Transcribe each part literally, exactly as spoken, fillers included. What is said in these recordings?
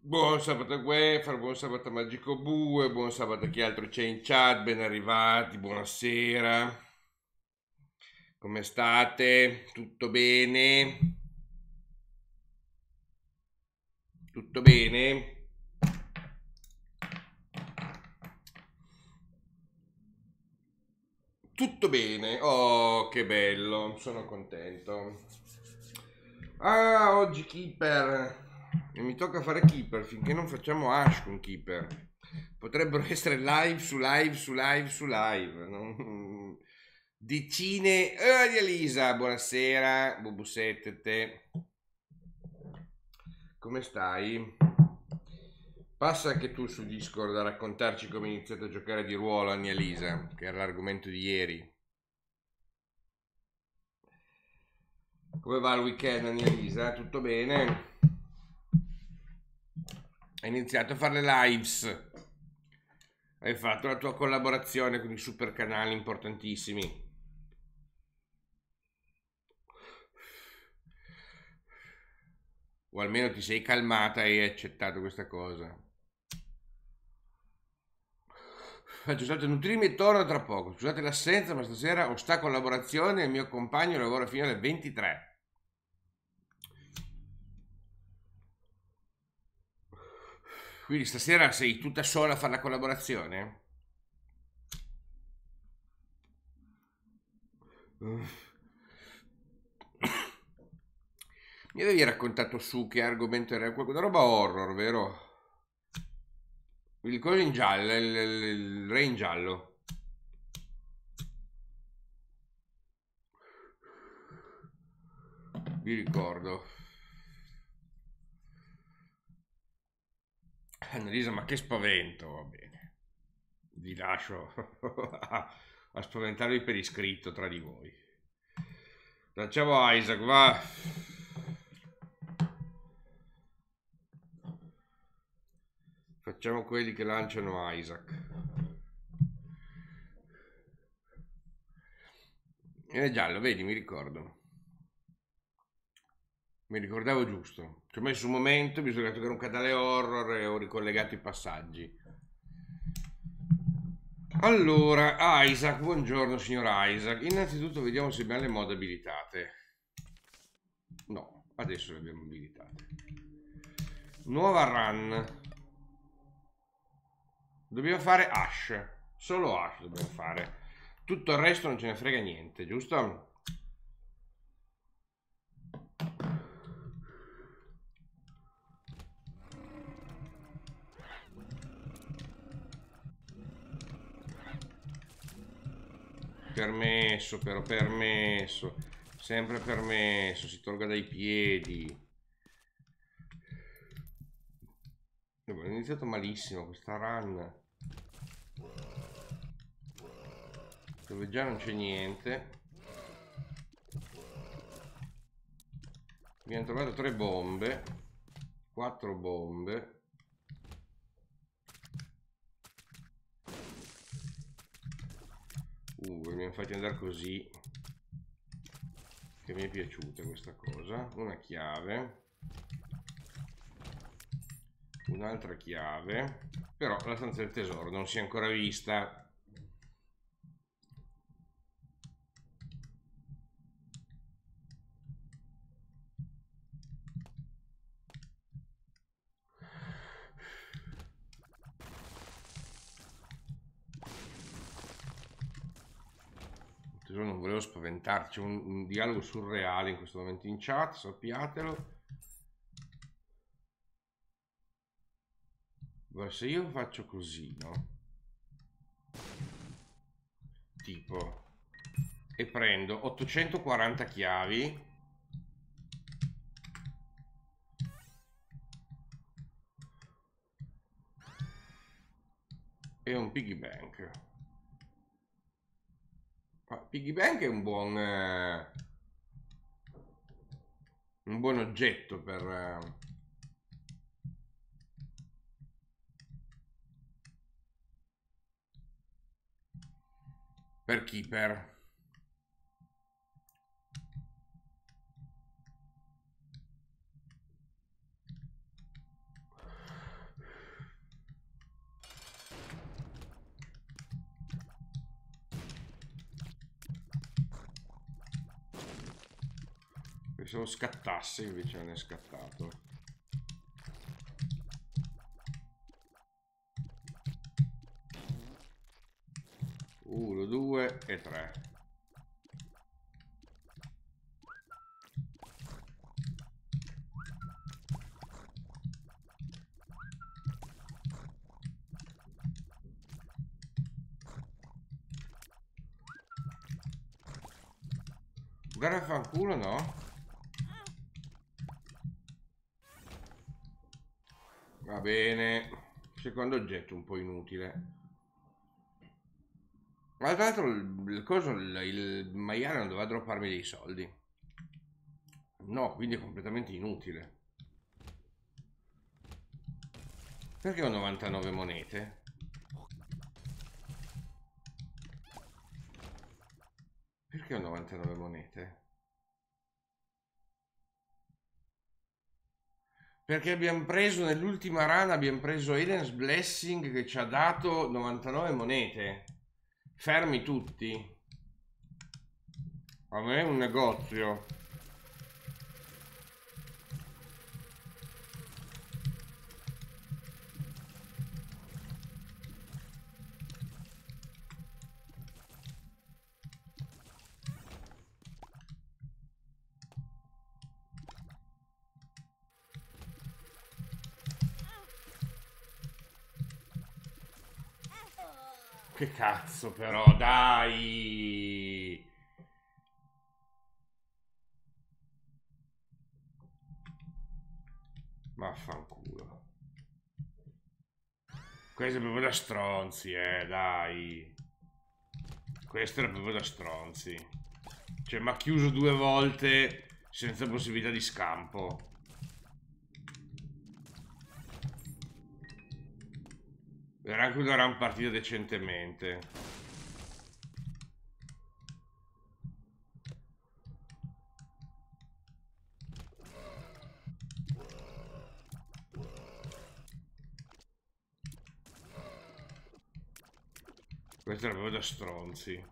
Buon sabato Guefar, buon sabato Magico Bue, buon sabato a chi altro c'è in chat, ben arrivati, buonasera. Come state? Tutto bene? Tutto bene? Tutto bene, oh che bello, sono contento. Ah, oggi Keeper, e mi tocca fare Keeper finché non facciamo Ash con Keeper. Potrebbero essere live su live su live su live. non- Decine. Eh, di Elisa, buonasera, Bubusette. Come stai? Passa anche tu su Discord a raccontarci come hai iniziato a giocare di ruolo, Annia Elisa, che era l'argomento di ieri. Come va il weekend, Annia Elisa? Tutto bene? Hai iniziato a fare le lives. Hai fatto la tua collaborazione con i super canali importantissimi. O almeno ti sei calmata e hai accettato questa cosa. Faccio salto nutrirmi e torno tra poco. Scusate l'assenza, ma stasera ho sta collaborazione e il mio compagno lavora fino alle ventitré. Quindi stasera sei tutta sola a fare la collaborazione? Mi avevi raccontato su che argomento era quella roba horror, vero? Il coso in giallo, il, il, il re in giallo. Vi ricordo. Annalisa, ma che spavento, va bene. Vi lascio a, a spaventarvi per iscritto tra di voi. Lanciamo Isaac, va. Facciamo quelli che lanciano Isaac. È giallo, vedi, mi ricordo. Mi ricordavo giusto. Ci ho messo un momento, mi sono detto che era un canale horror e ho ricollegato i passaggi. Allora, Isaac, buongiorno signor Isaac. Innanzitutto vediamo se abbiamo le mod abilitate. No, adesso le abbiamo abilitate. Nuova run. Dobbiamo fare Ash. Solo Ash dobbiamo fare. Tutto il resto non ce ne frega niente, giusto? Permesso, però, permesso. Sempre permesso, si tolga dai piedi. Ho iniziato malissimo questa run. Dove già non c'è niente. Abbiamo trovato tre bombe. Quattro bombe. Uh, mi hanno fatti andare così. Che mi è piaciuta questa cosa. Una chiave. Un'altra chiave. Però la stanza del tesoro non si è ancora vista. Non volevo spaventarci, c'è un, un dialogo surreale in questo momento in chat, sappiatelo. Ma se io faccio così, no? Tipo, e prendo ottocentoquaranta chiavi e un piggy bank. Ma piggy bank è un buon eh, un buon oggetto per eh, per keeper. Pensavo scattasse, invece non è scattato. Uno, due e tre. Guarda, fanculo, no? Va bene. Secondo oggetto un po' inutile. Ma tra l'altro il, il coso, il, il maiale non doveva dropparmi dei soldi. No, quindi è completamente inutile. Perché ho novantanove monete? Perché ho novantanove monete? Perché abbiamo preso nell'ultima run, abbiamo preso Eden's Blessing che ci ha dato novantanove monete. Fermi tutti. A me è un negozio. Che cazzo però, dai! Vaffanculo. Questo è proprio da stronzi, eh, dai. Questo era proprio da stronzi. Cioè, mi ha chiuso due volte senza possibilità di scampo. Era anche una run partita decentemente. Questo era proprio da stronzi.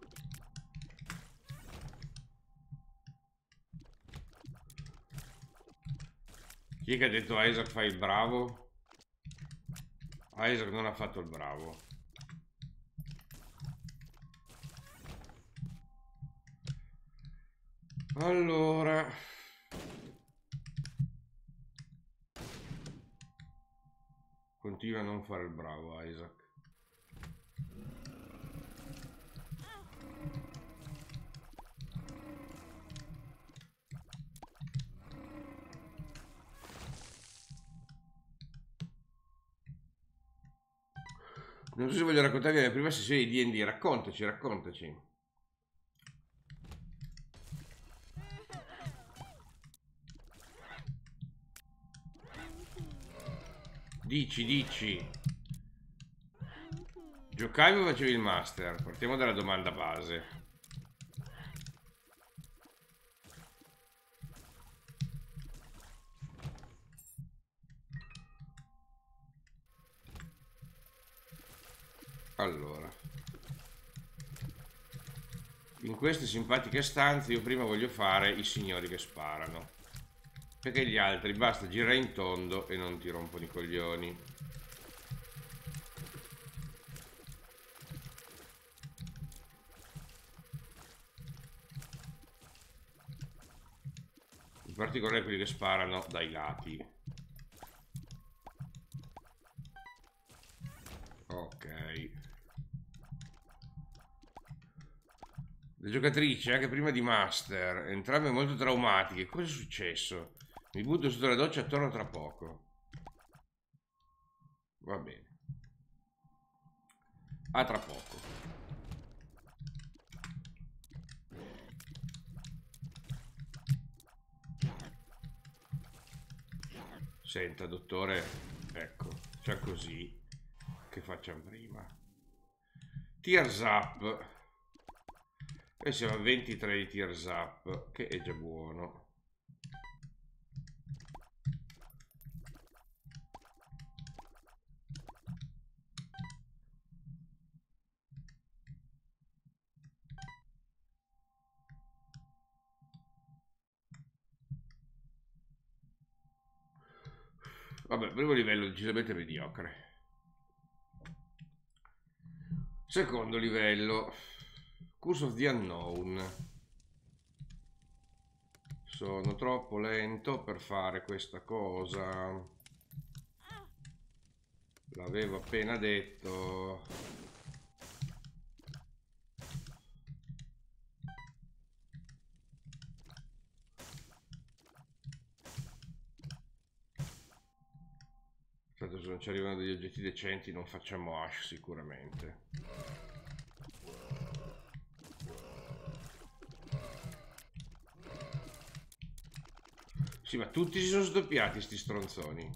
Chi è che ha detto Isaac fai il bravo? Isaac non ha fatto il bravo. Allora, continua a non fare il bravo, Isaac. Non so se voglio raccontarvi la mia prima sessione di D and D. Raccontaci, raccontaci. Dici, dici. Giocavi o facevi il master? Partiamo dalla domanda base. Allora, in queste simpatiche stanze io prima voglio fare i signori che sparano, perché gli altri basta girare in tondo e non ti rompono i coglioni. In particolare quelli che sparano dai lati. Ok. Le giocatrici, anche prima di Master, entrambe molto traumatiche. Cosa è successo? Mi butto sotto la doccia e torno tra poco. Va bene. A tra poco. Senta, dottore, ecco, c'è così. Che facciamo prima? Tears up. E siamo a ventitré di Tears up, che è già buono. Vabbè, primo livello decisamente mediocre. Secondo livello, Curse of the Unknown. Sono troppo lento per fare questa cosa. L'avevo appena detto. Tanto se non ci arrivano degli oggetti decenti non facciamo Ash sicuramente. Sì, ma tutti si sono sdoppiati sti stronzoni.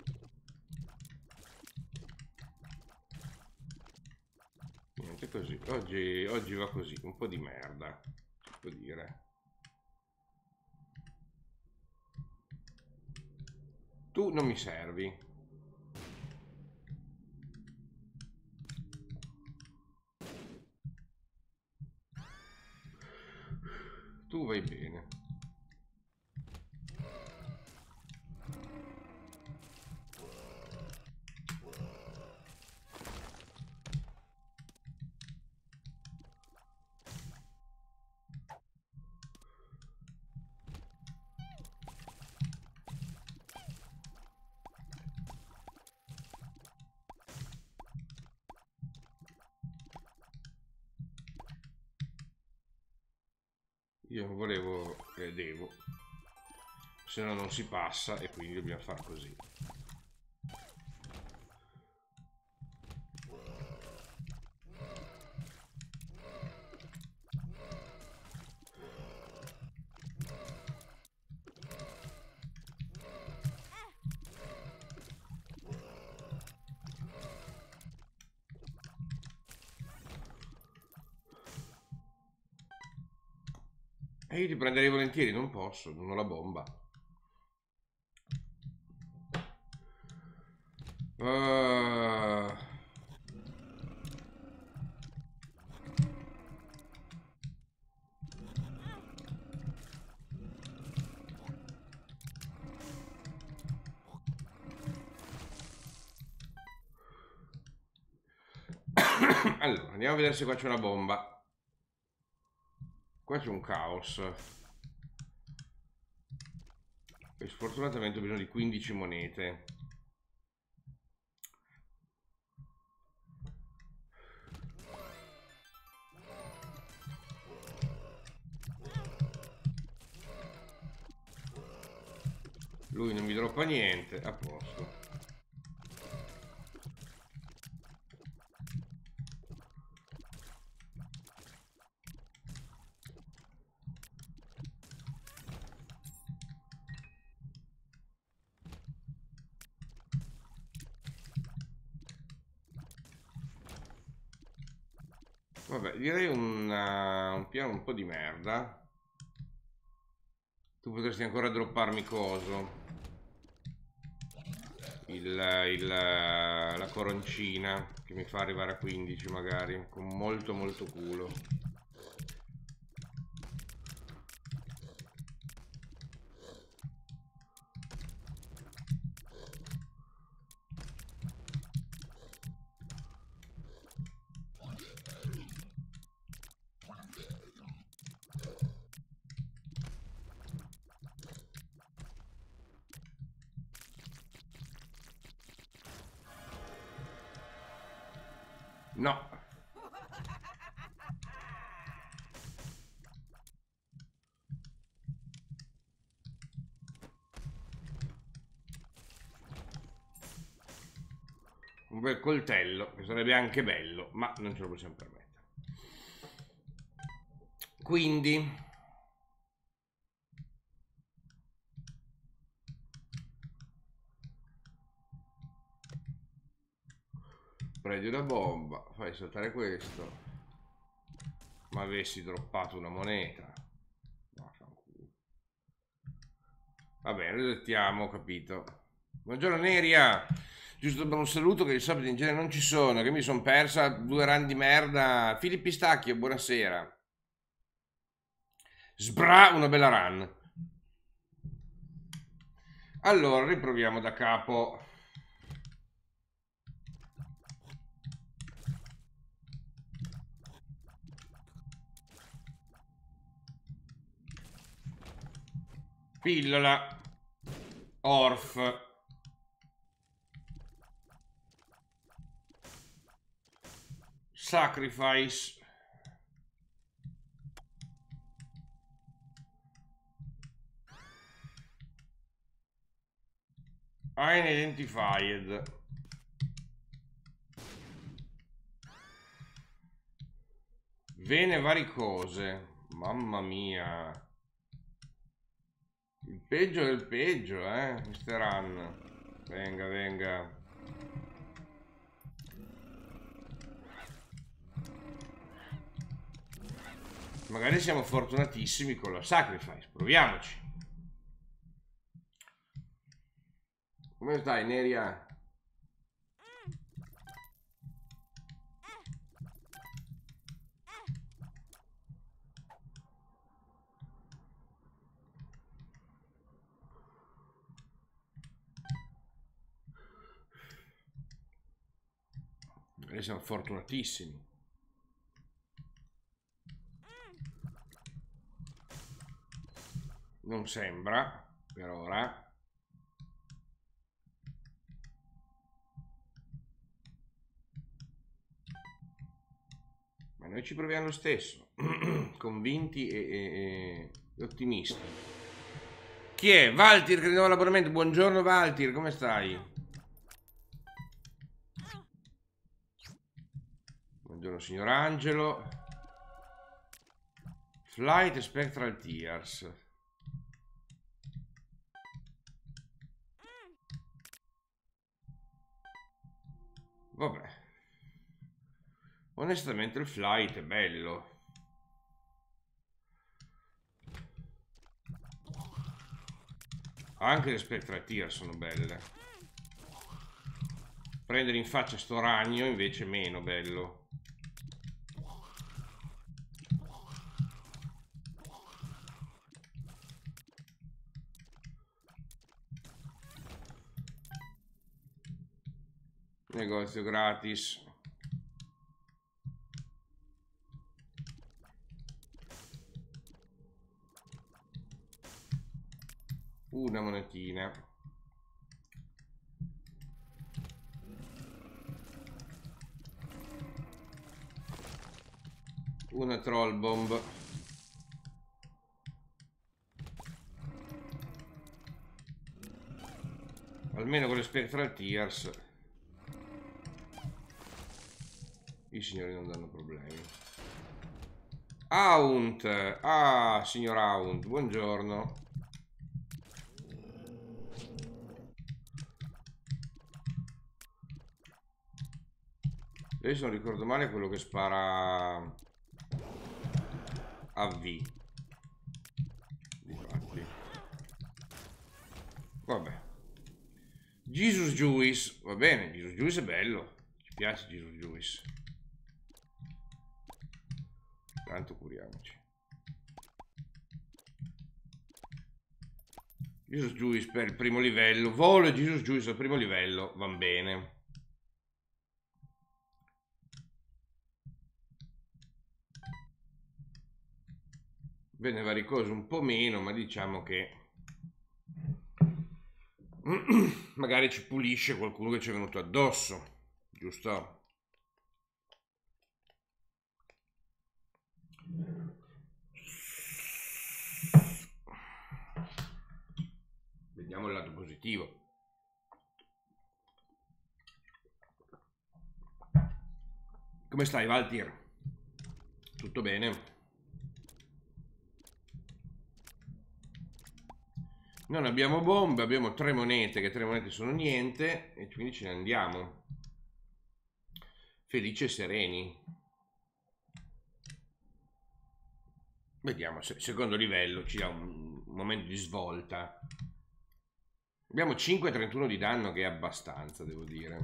Niente così. Oggi, oggi va così, un po' di merda, si può dire. Tu non mi servi. Tu vai bene. Io volevo, eh, devo, se no non si passa e quindi dobbiamo fare così. E io ti prenderei volentieri, non posso, non ho la bomba. Uh... Allora, andiamo a vedere se qua c'è una bomba. Qua c'è un caos. E sfortunatamente ho bisogno di quindici monete. Lui non mi droppa niente, a posto. Vabbè, direi un, uh, un piano un po' di merda. Tu potresti ancora dropparmi coso. Il, il, la coroncina che mi fa arrivare a quindici magari, con molto molto culo. No. Un bel coltello, che sarebbe anche bello, ma non ce lo possiamo permettere. Quindi prendi una bomba, fai saltare questo. Ma avessi droppato una moneta. Va bene, resettiamo, capito. Buongiorno Neria. Giusto per un saluto, che di solito in genere non ci sono, che mi sono persa due run di merda. Filippo Pistacchio, buonasera. Sbra, una bella run. Allora, riproviamo da capo. Pillola. Orf. Sacrifice. Unidentified. Vene varicose. Mamma mia. Il peggio del peggio, eh, mister Hun. Venga, venga. Magari siamo fortunatissimi con la Sacrifice. Proviamoci. Come stai, Neria? Magari siamo fortunatissimi. Non sembra, per ora. Ma noi ci proviamo lo stesso, convinti e, e, e ottimisti. Chi è? Valtir che rinnova l'abbonamento. Buongiorno Valtir, come stai? Buongiorno signor Angelo. Flight Spectral Tears. Vabbè. Onestamente il flight è bello. Anche le Spectral Tears sono belle. Prendere in faccia sto ragno invece è meno bello. Negozio gratis. Una monetina. Una troll bomb. Almeno con le Spectral Tears i signori non danno problemi. Aunt. Ah, signor Aunt, buongiorno. Io se non ricordo male è quello che spara a V. Difatti. Vabbè. Jesus Juice. Va bene, Jesus Juice è bello. Ci piace Jesus Juice. Tanto curiamoci. Jesus Juice per il primo livello. Volo e Jesus Juice al primo livello. Van bene. Bene, varicoso un po' meno, ma diciamo che magari ci pulisce qualcuno che ci è venuto addosso, giusto? Vediamo il lato positivo. Come stai, Valtir? Tutto bene? Non abbiamo bombe, abbiamo tre monete, che tre monete sono niente, e quindi ce ne andiamo. Felici e sereni. Vediamo se il secondo livello ci dà un momento di svolta. Abbiamo cinque virgola trentuno di danno, che è abbastanza, devo dire.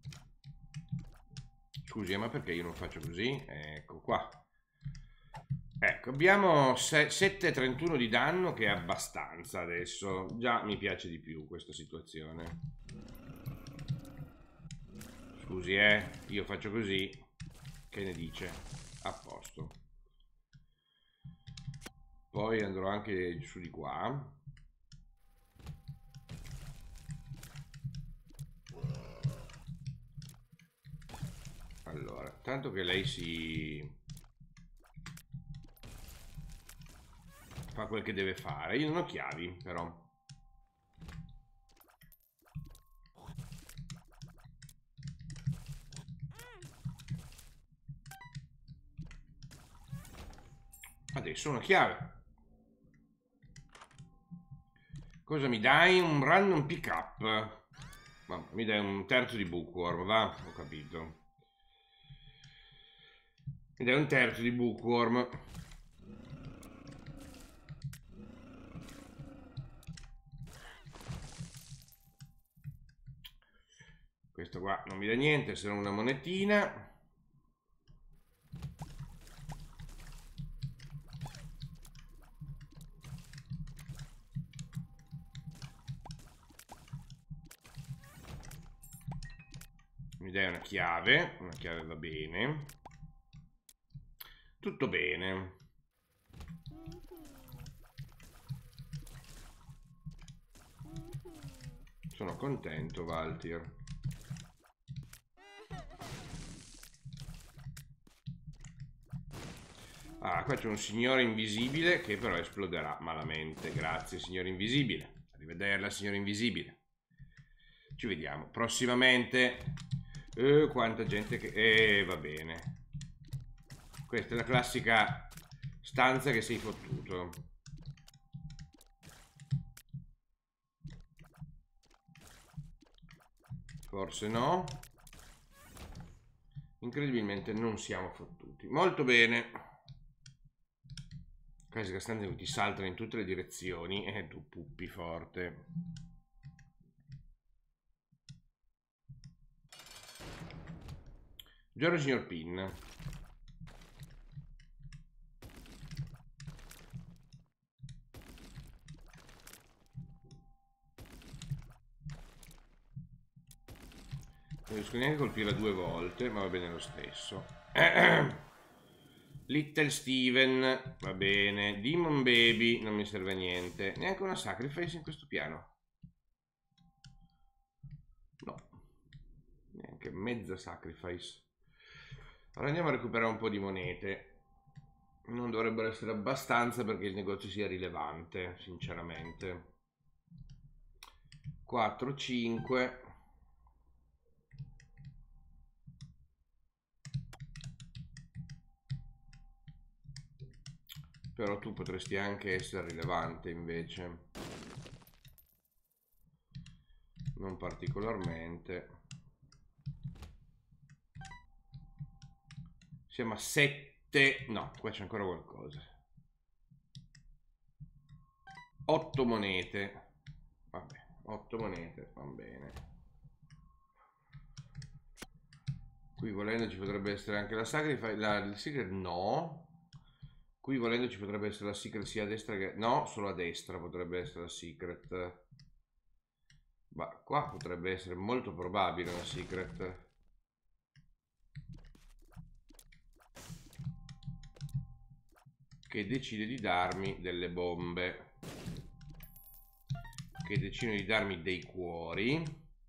Scusi, ma perché io non faccio così? Ecco qua. Ecco, abbiamo sette virgola trentuno di danno, che è abbastanza adesso. Già mi piace di più questa situazione. Scusi, eh, io faccio così. Che ne dice? A posto. Poi andrò anche su di qua. Allora, tanto che lei si fa quel che deve fare. Io non ho chiavi, però. Adesso una chiave. Cosa mi dai? Un random pick up. Mi dai un terzo di bookworm, va? Ho capito. Mi dai un terzo di bookworm. Questo qua non mi dà niente, se non una monetina. Mi dai una chiave, una chiave va bene. Tutto bene. Sono contento, Valtir. Ah, qua c'è un signore invisibile che però esploderà malamente. Grazie, signore invisibile. Arrivederla, signore invisibile. Ci vediamo prossimamente. Eh, quanta gente che... Eh, va bene. Questa è la classica stanza che sei fottuto. Forse no. Incredibilmente non siamo fottuti. Molto bene. Classica stanza in cui ti saltano in tutte le direzioni e tu puppi forte. Buongiorno signor Pin. Non riesco neanche a colpirla due volte, ma va bene lo stesso. Little Steven, va bene. Demon Baby, non mi serve a niente. Neanche una sacrifice in questo piano. No. Neanche mezza sacrifice. Allora andiamo a recuperare un po' di monete. Non dovrebbero essere abbastanza perché il negozio sia rilevante, sinceramente. quattro, cinque. Però tu potresti anche essere rilevante invece. Non particolarmente. Siamo a sette. No, qua c'è ancora qualcosa. otto monete. Vabbè, otto monete, va bene. Qui volendo ci potrebbe essere anche la sacrifice. La, il secret no. Qui volendo ci potrebbe essere la secret sia a destra che... No, solo a destra potrebbe essere la secret. Ma qua potrebbe essere molto probabile una secret. Che decide di darmi delle bombe. Che decidono di darmi dei cuori.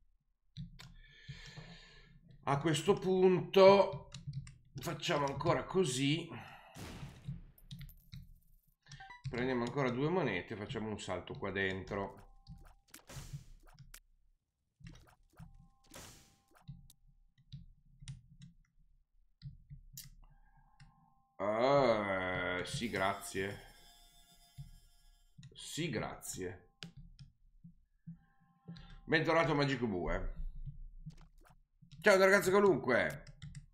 A questo punto facciamo ancora così. Prendiamo ancora due monete e facciamo un salto qua dentro. Uh, sì, grazie. Sì, grazie. Bentornato Magico Bue. Ciao da ragazzo qualunque.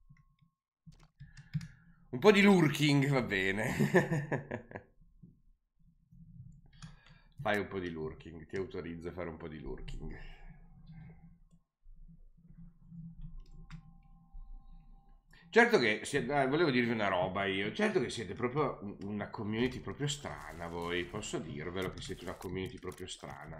Un po' di lurking va bene. Fai un po' di lurking, ti autorizzo a fare un po' di lurking. Certo che siete, ah, volevo dirvi una roba io, certo che siete proprio un- una community proprio strana voi, posso dirvelo che siete una community proprio strana.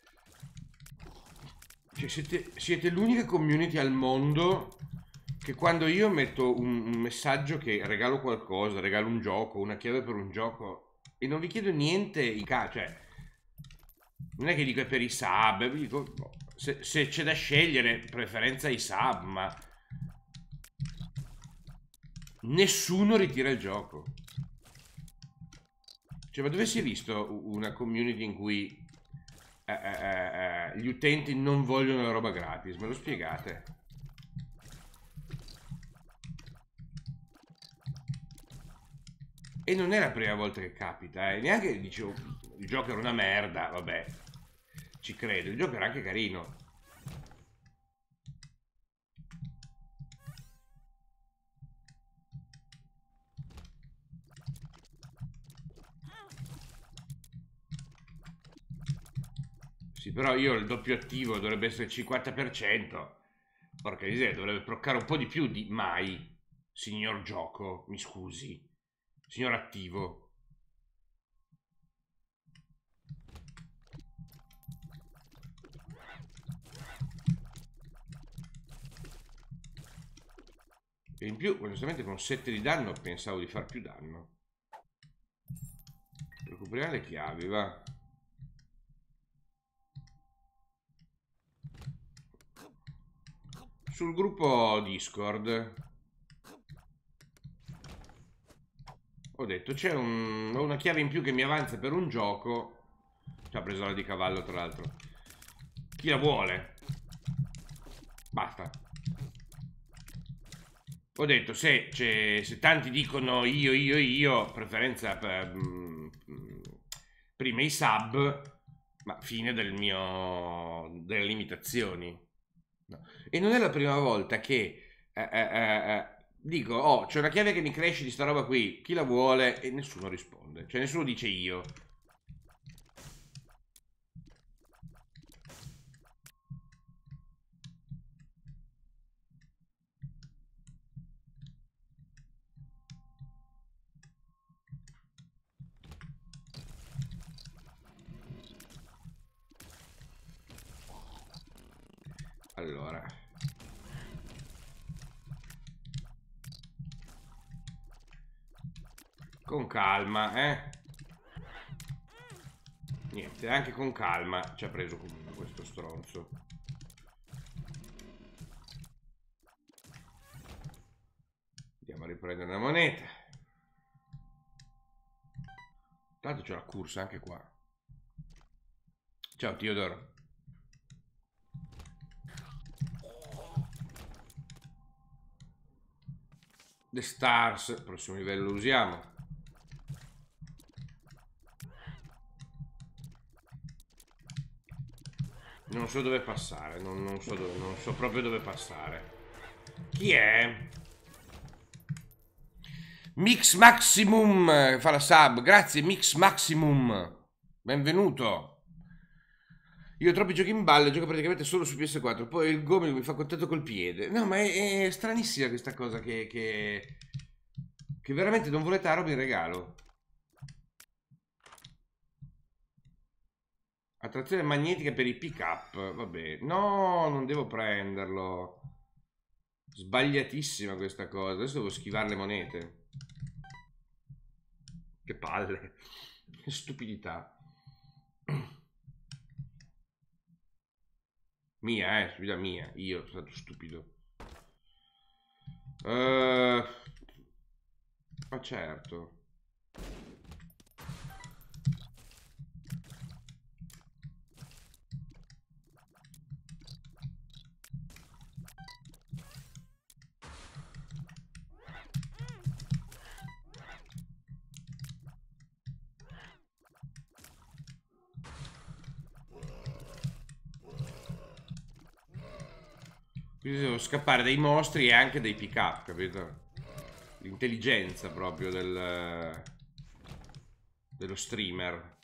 Cioè siete, siete l'unica community al mondo che quando io metto un, un messaggio che regalo qualcosa, regalo un gioco, una chiave per un gioco e non vi chiedo niente in ca, cioè non è che dico è per i sub, vi dico boh, se, se c'è da scegliere preferenza ai sub, ma nessuno ritira il gioco. Cioè, ma dove si è visto una community in cui eh, eh, eh, gli utenti non vogliono la roba gratis? Me lo spiegate? E non è la prima volta che capita, eh. Neanche dicevo il gioco era una merda, vabbè, ci credo, il gioco era anche carino. Sì, però io il doppio attivo dovrebbe essere il cinquanta per cento. Porca miseria, dovrebbe proccare un po' di più di mai, signor gioco, mi scusi, signor attivo. E in più, onestamente, con sette di danno pensavo di far più danno. Recuperiamo le chiavi, va. Sul gruppo Discord ho detto c'è un, ho una chiave in più che mi avanza per un gioco. Ci ha preso la di cavallo, tra l'altro. Chi la vuole? Basta. Ho detto se, se tanti dicono io, io, io, preferenza per, mm, mm, prima i sub, ma fine del mio, delle limitazioni. No. E non è la prima volta che eh, eh, eh, eh, dico, oh, c'è una chiave che mi cresce di sta roba qui, chi la vuole? E nessuno risponde, cioè nessuno dice io. Allora, con calma, eh. Niente, anche con calma ci ha preso comunque questo stronzo. Andiamo a riprendere una moneta. Tanto c'è la corsa anche qua. Ciao Theodore. The Stars, prossimo livello lo usiamo. Non so dove passare, non, non so dove, non so proprio dove passare. Chi è? Mix Maximum eh, fa la sub, grazie Mix Maximum. Benvenuto. Io ho troppi giochi in ballo, gioco praticamente solo su P S quattro, poi il gomito mi fa contatto col piede. No, ma è, è stranissima questa cosa che, che, che veramente non volete la roba in regalo. Attrazione magnetica per i pick up, vabbè. No, non devo prenderlo. Sbagliatissima questa cosa. Adesso devo schivare le monete. Che palle. Che stupidità. Mia, eh, stupida mia. Io sono stato stupido. Uh, ma certo. Quindi devo scappare dai mostri e anche dai pick up, capito? L'intelligenza proprio del, dello streamer.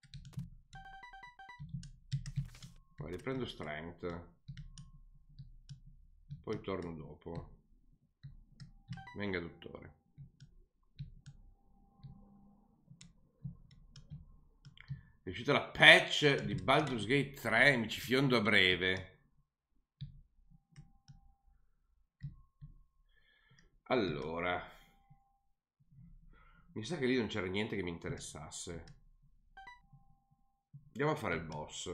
Poi riprendo strength. Poi torno dopo. Venga, dottore. È uscita la patch di Baldur's Gate tre, mi ci fiondo a breve. Allora, mi sa che lì non c'era niente che mi interessasse. Andiamo a fare il boss.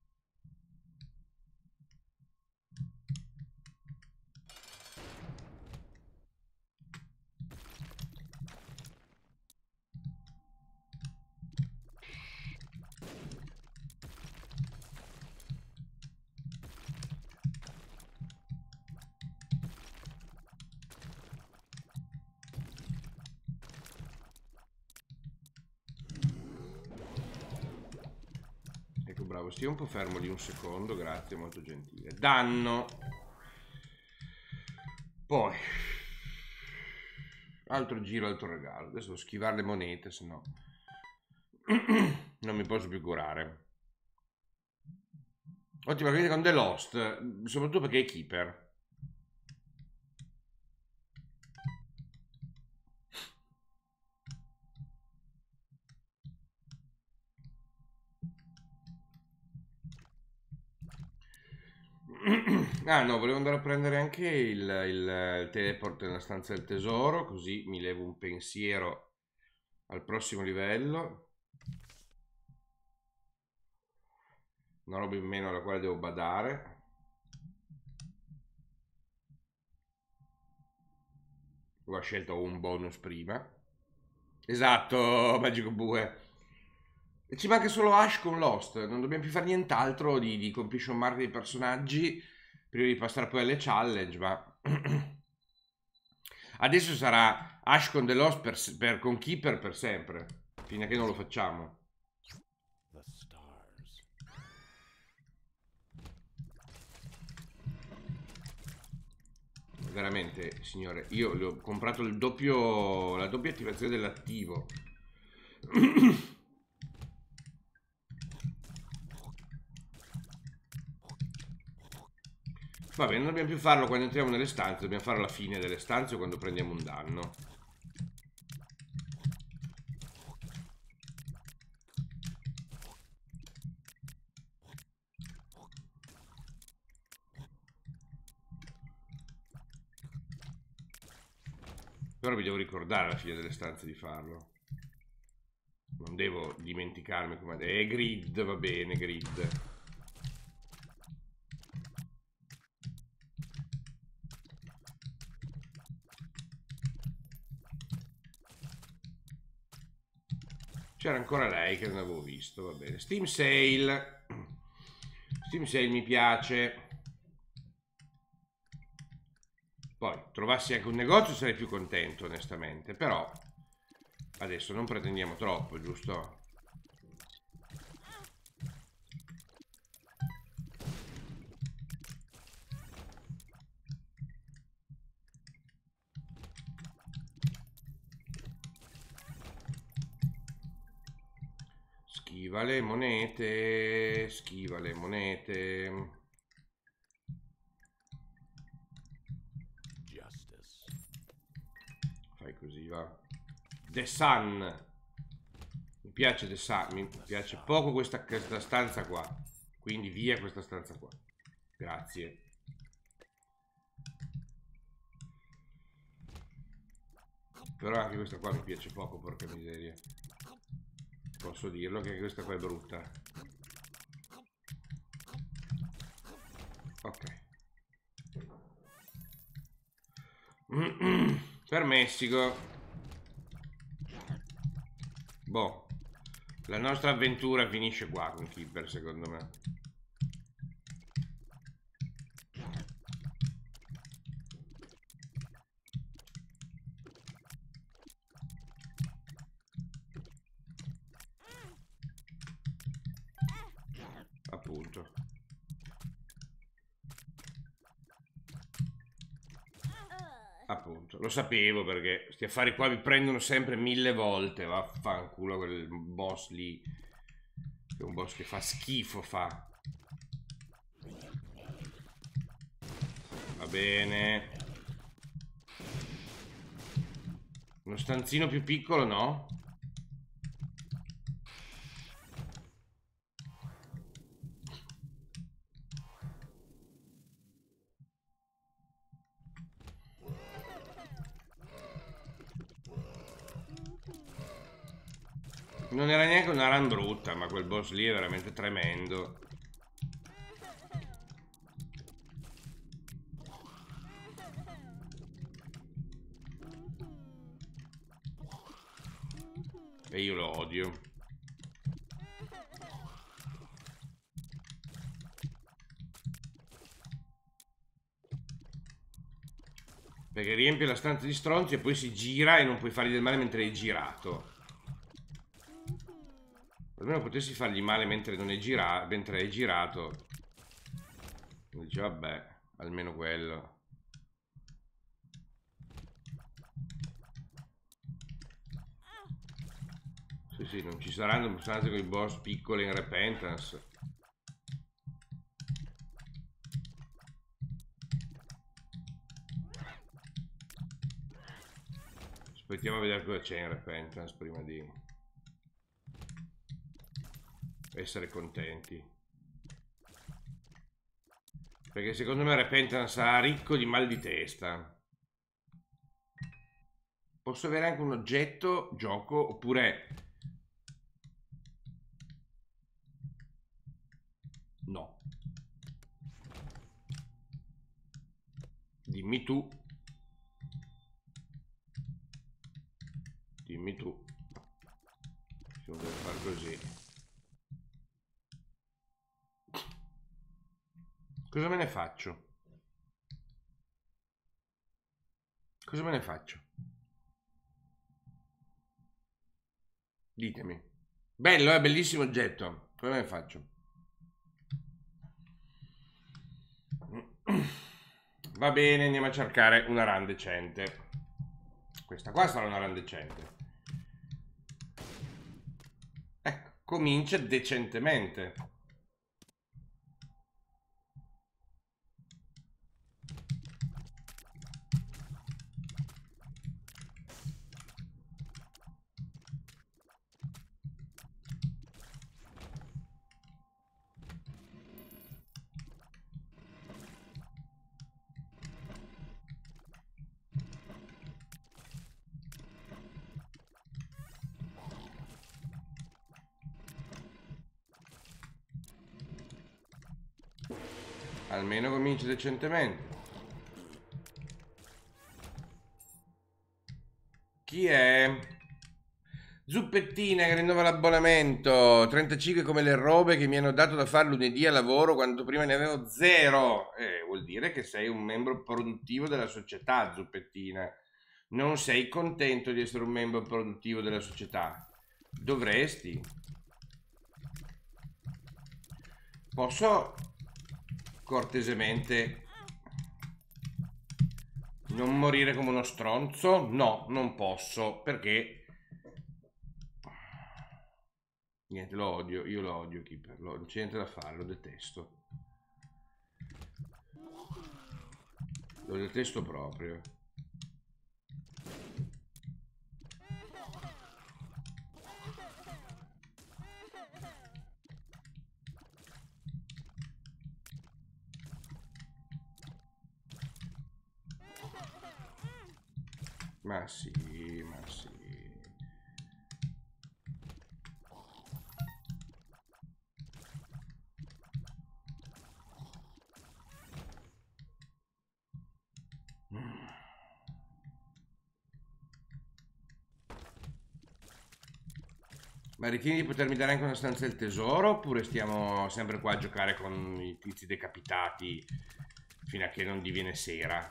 Ecco, bravo, stia un po' fermo lì un secondo, grazie, molto gentile. Danno. Poi altro giro, altro regalo. Adesso devo schivare le monete, se no non mi posso più curare. Ottima critica con The Lost, soprattutto perché è Keeper. Ah no, volevo andare a prendere anche il, il, il teleport nella stanza del tesoro, così mi levo un pensiero al prossimo livello. Una roba in meno alla quale devo badare. Ho scelto un bonus prima. Esatto, Magico Bue. E ci manca solo Ash con Lost. Non dobbiamo più fare nient'altro di, di completion mark dei personaggi prima di passare poi alle challenge, ma adesso sarà Ash con The Lost per, per, con Keeper per sempre, fino a che non lo facciamo. Veramente, signore, io le ho comprato il doppio, la doppia attivazione dell'attivo. Va bene, non dobbiamo più farlo quando entriamo nelle stanze, dobbiamo farlo alla fine delle stanze o quando prendiamo un danno. Però mi devo ricordare alla fine delle stanze di farlo. Non devo dimenticarmi come... Eh, grid, va bene, grid. C'era ancora lei che non avevo visto, va bene. Steam Sale. Steam Sale mi piace. Poi, trovassi anche un negozio sarei più contento, onestamente. Però, adesso non pretendiamo troppo, giusto? Schiva le monete, schiva le monete. Fai così, va. The Sun. Mi piace The Sun, mi piace poco questa, questa stanza qua. Quindi via questa stanza qua. Grazie. Però anche questa qua mi piace poco, porca miseria. Posso dirlo che anche questa qua è brutta. Ok. Per Messico. Boh. La nostra avventura finisce qua con Keeper, secondo me. Appunto. Appunto, lo sapevo perché sti affari qua mi prendono sempre mille volte. Vaffanculo quel boss lì. Che è un boss che fa schifo, fa. Va bene. Uno stanzino più piccolo, no? Non era neanche una run brutta, ma quel boss lì è veramente tremendo. E io lo odio. Perché riempie la stanza di stronzi e poi si gira e non puoi fargli del male mentre è girato. Almeno potessi fargli male mentre non è girato, mentre è girato. Dice vabbè, almeno quello. Sì, sì, non ci saranno stanze con i boss piccoli in Repentance. Aspettiamo a vedere cosa c'è in Repentance prima di essere contenti. Perché secondo me Repentance sarà ricco di mal di testa. Posso avere anche un oggetto, gioco, oppure... No. Dimmi tu. Dimmi tu. Si deve fare così. Cosa me ne faccio? Cosa me ne faccio? Ditemi. Bello, è bellissimo oggetto. Cosa me ne faccio? Va bene, andiamo a cercare una run decente. Questa qua sarà una run decente. Ecco, comincia decentemente. Almeno comincia decentemente. Chi è? Zuppettina che rinnova l'abbonamento. trentacinque come le robe che mi hanno dato da fare lunedì a lavoro quando prima ne avevo zero. Eh, vuol dire che sei un membro produttivo della società, Zuppettina. Non sei contento di essere un membro produttivo della società. Dovresti. Posso cortesemente non morire come uno stronzo? No, non posso, perché niente, lo odio, io lo odio Keeper, lo, non c'è niente da fare, lo detesto. Lo detesto proprio. Ma sì, ma sì. Ma ritieni di potermi dare anche una stanza del tesoro oppure stiamo sempre qua a giocare con i tizi decapitati fino a che non diviene sera?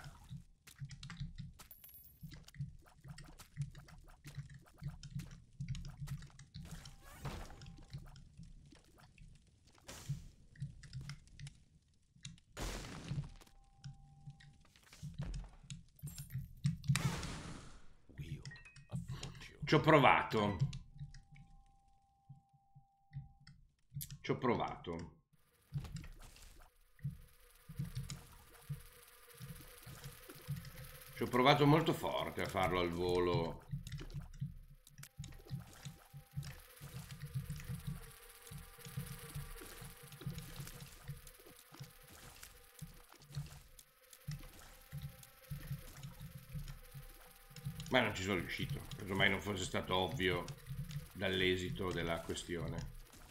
Ci ho provato. Ci ho provato. Ci ho provato molto forte a farlo al volo. Ma non ci sono riuscito, casomai non fosse stato ovvio dall'esito della questione.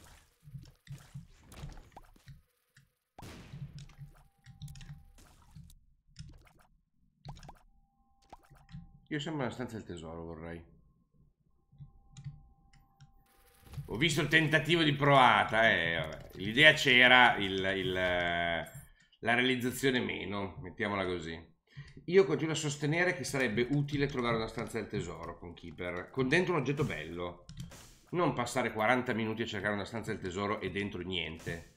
Io sembra una stanza del tesoro, vorrei. Ho visto il tentativo di provata, eh, l'idea c'era, il, il, la realizzazione meno, mettiamola così. Io continuo a sostenere che sarebbe utile trovare una stanza del tesoro con Keeper, con dentro un oggetto bello. Non passare quaranta minuti a cercare una stanza del tesoro e dentro niente.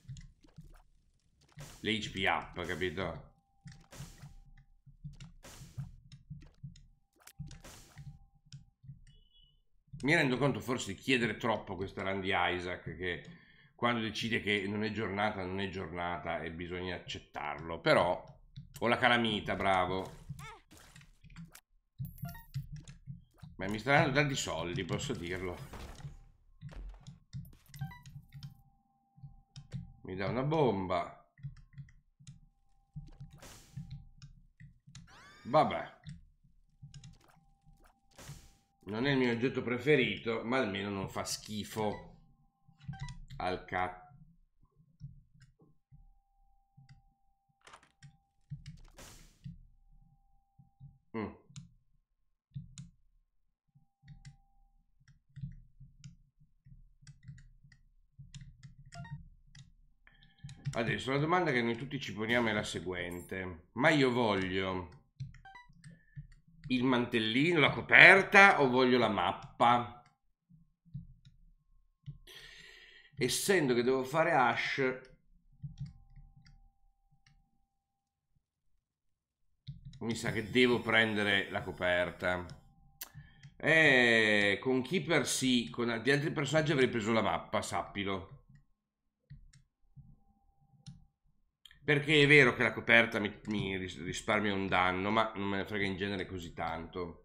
L'H P up, capito? Mi rendo conto forse di chiedere troppo a questa Randy Isaac, che quando decide che non è giornata, non è giornata e bisogna accettarlo. Però ho la calamita, bravo. Ma mi sta dando tanti soldi, posso dirlo. Mi dà una bomba. Vabbè. Non è il mio oggetto preferito, ma almeno non fa schifo al cazzo. Mm. Adesso la domanda che noi tutti ci poniamo è la seguente: ma io voglio il mantellino, la coperta o voglio la mappa? Essendo che devo fare Ash, mi sa che devo prendere la coperta. Eh, con Keeper sì, con gli altri personaggi avrei preso la mappa, sappilo. Perché è vero che la coperta mi, mi risparmia un danno, ma non me ne frega in genere così tanto.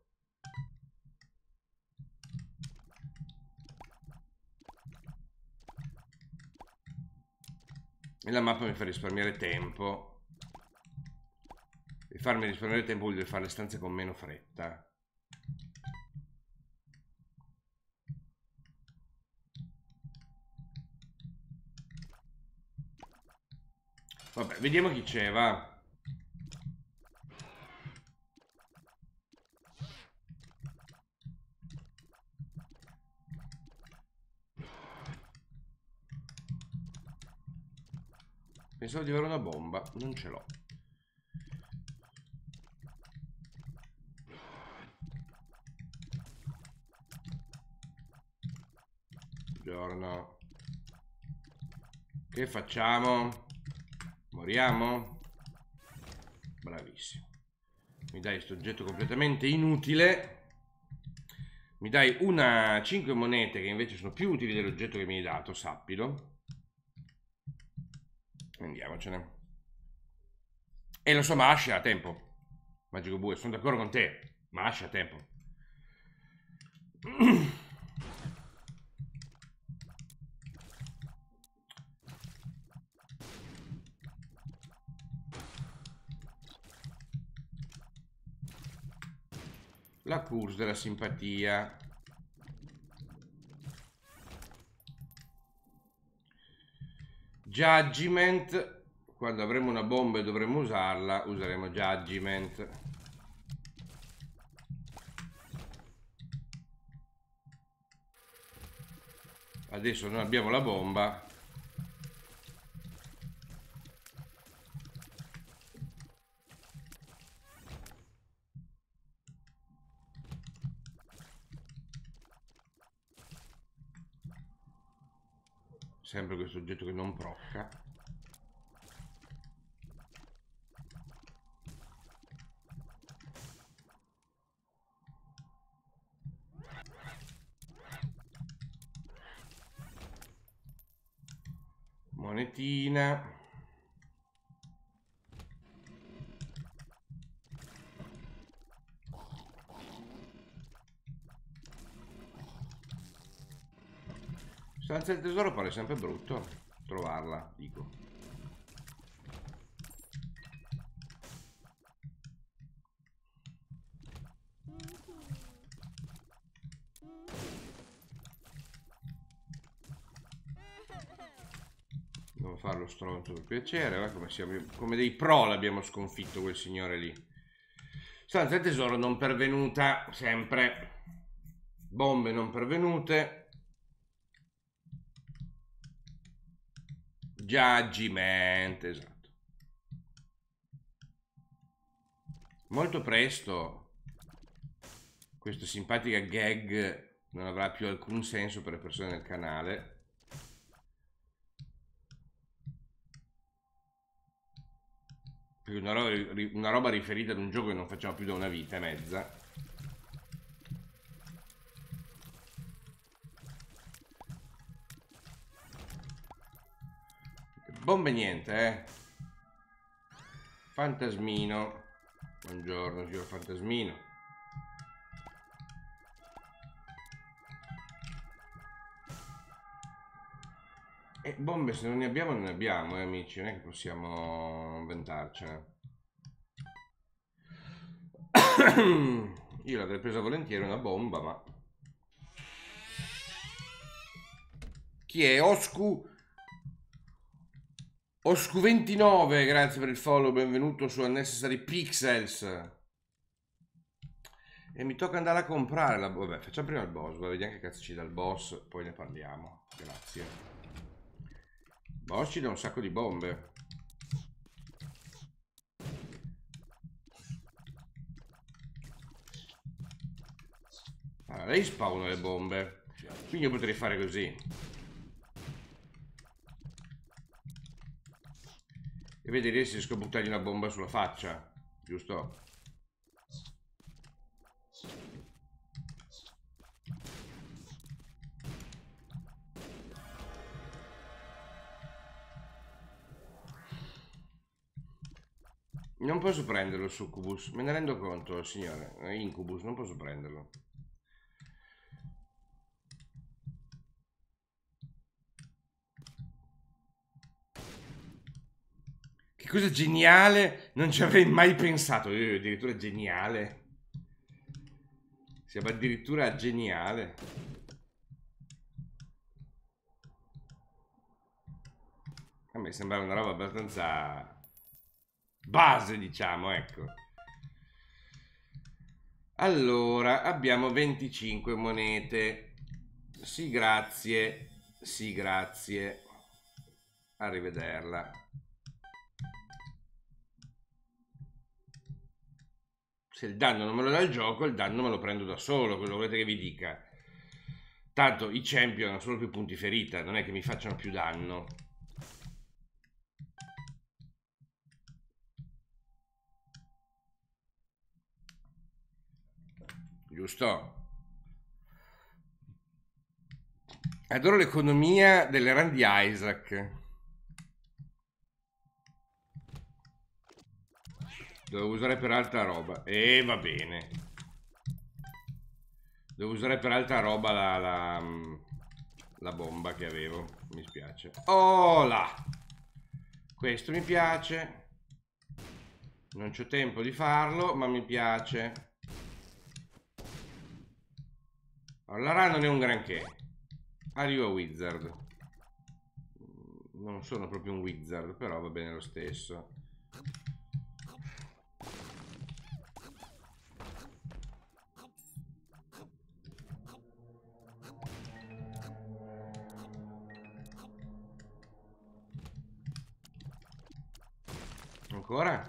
E la mappa mi fa risparmiare tempo. E farmi risparmiare tempo vuol dire fare le stanze con meno fretta. Vabbè, vediamo chi c'è, va. Pensavo di avere una bomba, non ce l'ho. Buongiorno. Che facciamo? Moriamo? Bravissimo. Mi dai questo oggetto completamente inutile. Mi dai una cinque monete che invece sono più utili dell'oggetto che mi hai dato, sappilo. Andiamocene. E lo so, ma Ash a tempo. Magico Bue, sono d'accordo con te. Ma Ash a tempo. La curse della simpatia. Judgment. Quando avremo una bomba e dovremo usarla, useremo Judgment. Adesso non abbiamo la bomba. Sempre questo oggetto che non procca. Monetina. Stanza del tesoro pare sempre brutto trovarla, dico. farlo stronzo per piacere, eh? Come, siamo, come dei pro l'abbiamo sconfitto quel signore lì. Stanza del tesoro non pervenuta, sempre. Bombe non pervenute. Judgment, esatto. Molto presto questa simpatica gag non avrà più alcun senso per le persone del canale. Una roba, una roba riferita ad un gioco che non facciamo più da una vita e mezza. Bombe niente, eh. Fantasmino. Buongiorno, signor Fantasmino. E bombe se non ne abbiamo non ne abbiamo, eh, amici. Non è che possiamo inventarcene. Io l'avrei presa volentieri una bomba, ma... Chi è? Oscu... Oscu ventinove, grazie per il follow, benvenuto su Unnecessary Pixels. E mi tocca andare a comprare la... Vabbè, facciamo prima il boss, vediamo che cazzo ci dà il boss, poi ne parliamo. Grazie. Il boss ci dà un sacco di bombe. Allora, lei spawna le bombe, quindi io potrei fare così. E vedere se riesco a buttargli una bomba sulla faccia, giusto? Non posso prenderlo Succubus, me ne rendo conto, signore. Incubus, non posso prenderlo. Che cosa geniale! Non ci avrei mai pensato. Io addirittura geniale. Siamo addirittura geniale. A me sembra una roba abbastanza base, diciamo, ecco. Allora, abbiamo venticinque monete. Sì, grazie. Sì, grazie. Arrivederla. Se il danno non me lo dà il gioco, il danno me lo prendo da solo, quello volete che vi dica. Tanto i champion hanno solo più punti ferita, non è che mi facciano più danno. Giusto? Adoro l'economia delle run di Isaac. Devo usare per altra roba. E va bene. Devo usare per altra roba la, la, la bomba che avevo. Mi spiace. Oh là! Questo mi piace. Non c'ho tempo di farlo, ma mi piace. Allora, la run non è un granché. Arrivo a Wizard. Non sono proprio un Wizard, però va bene lo stesso. Ancora?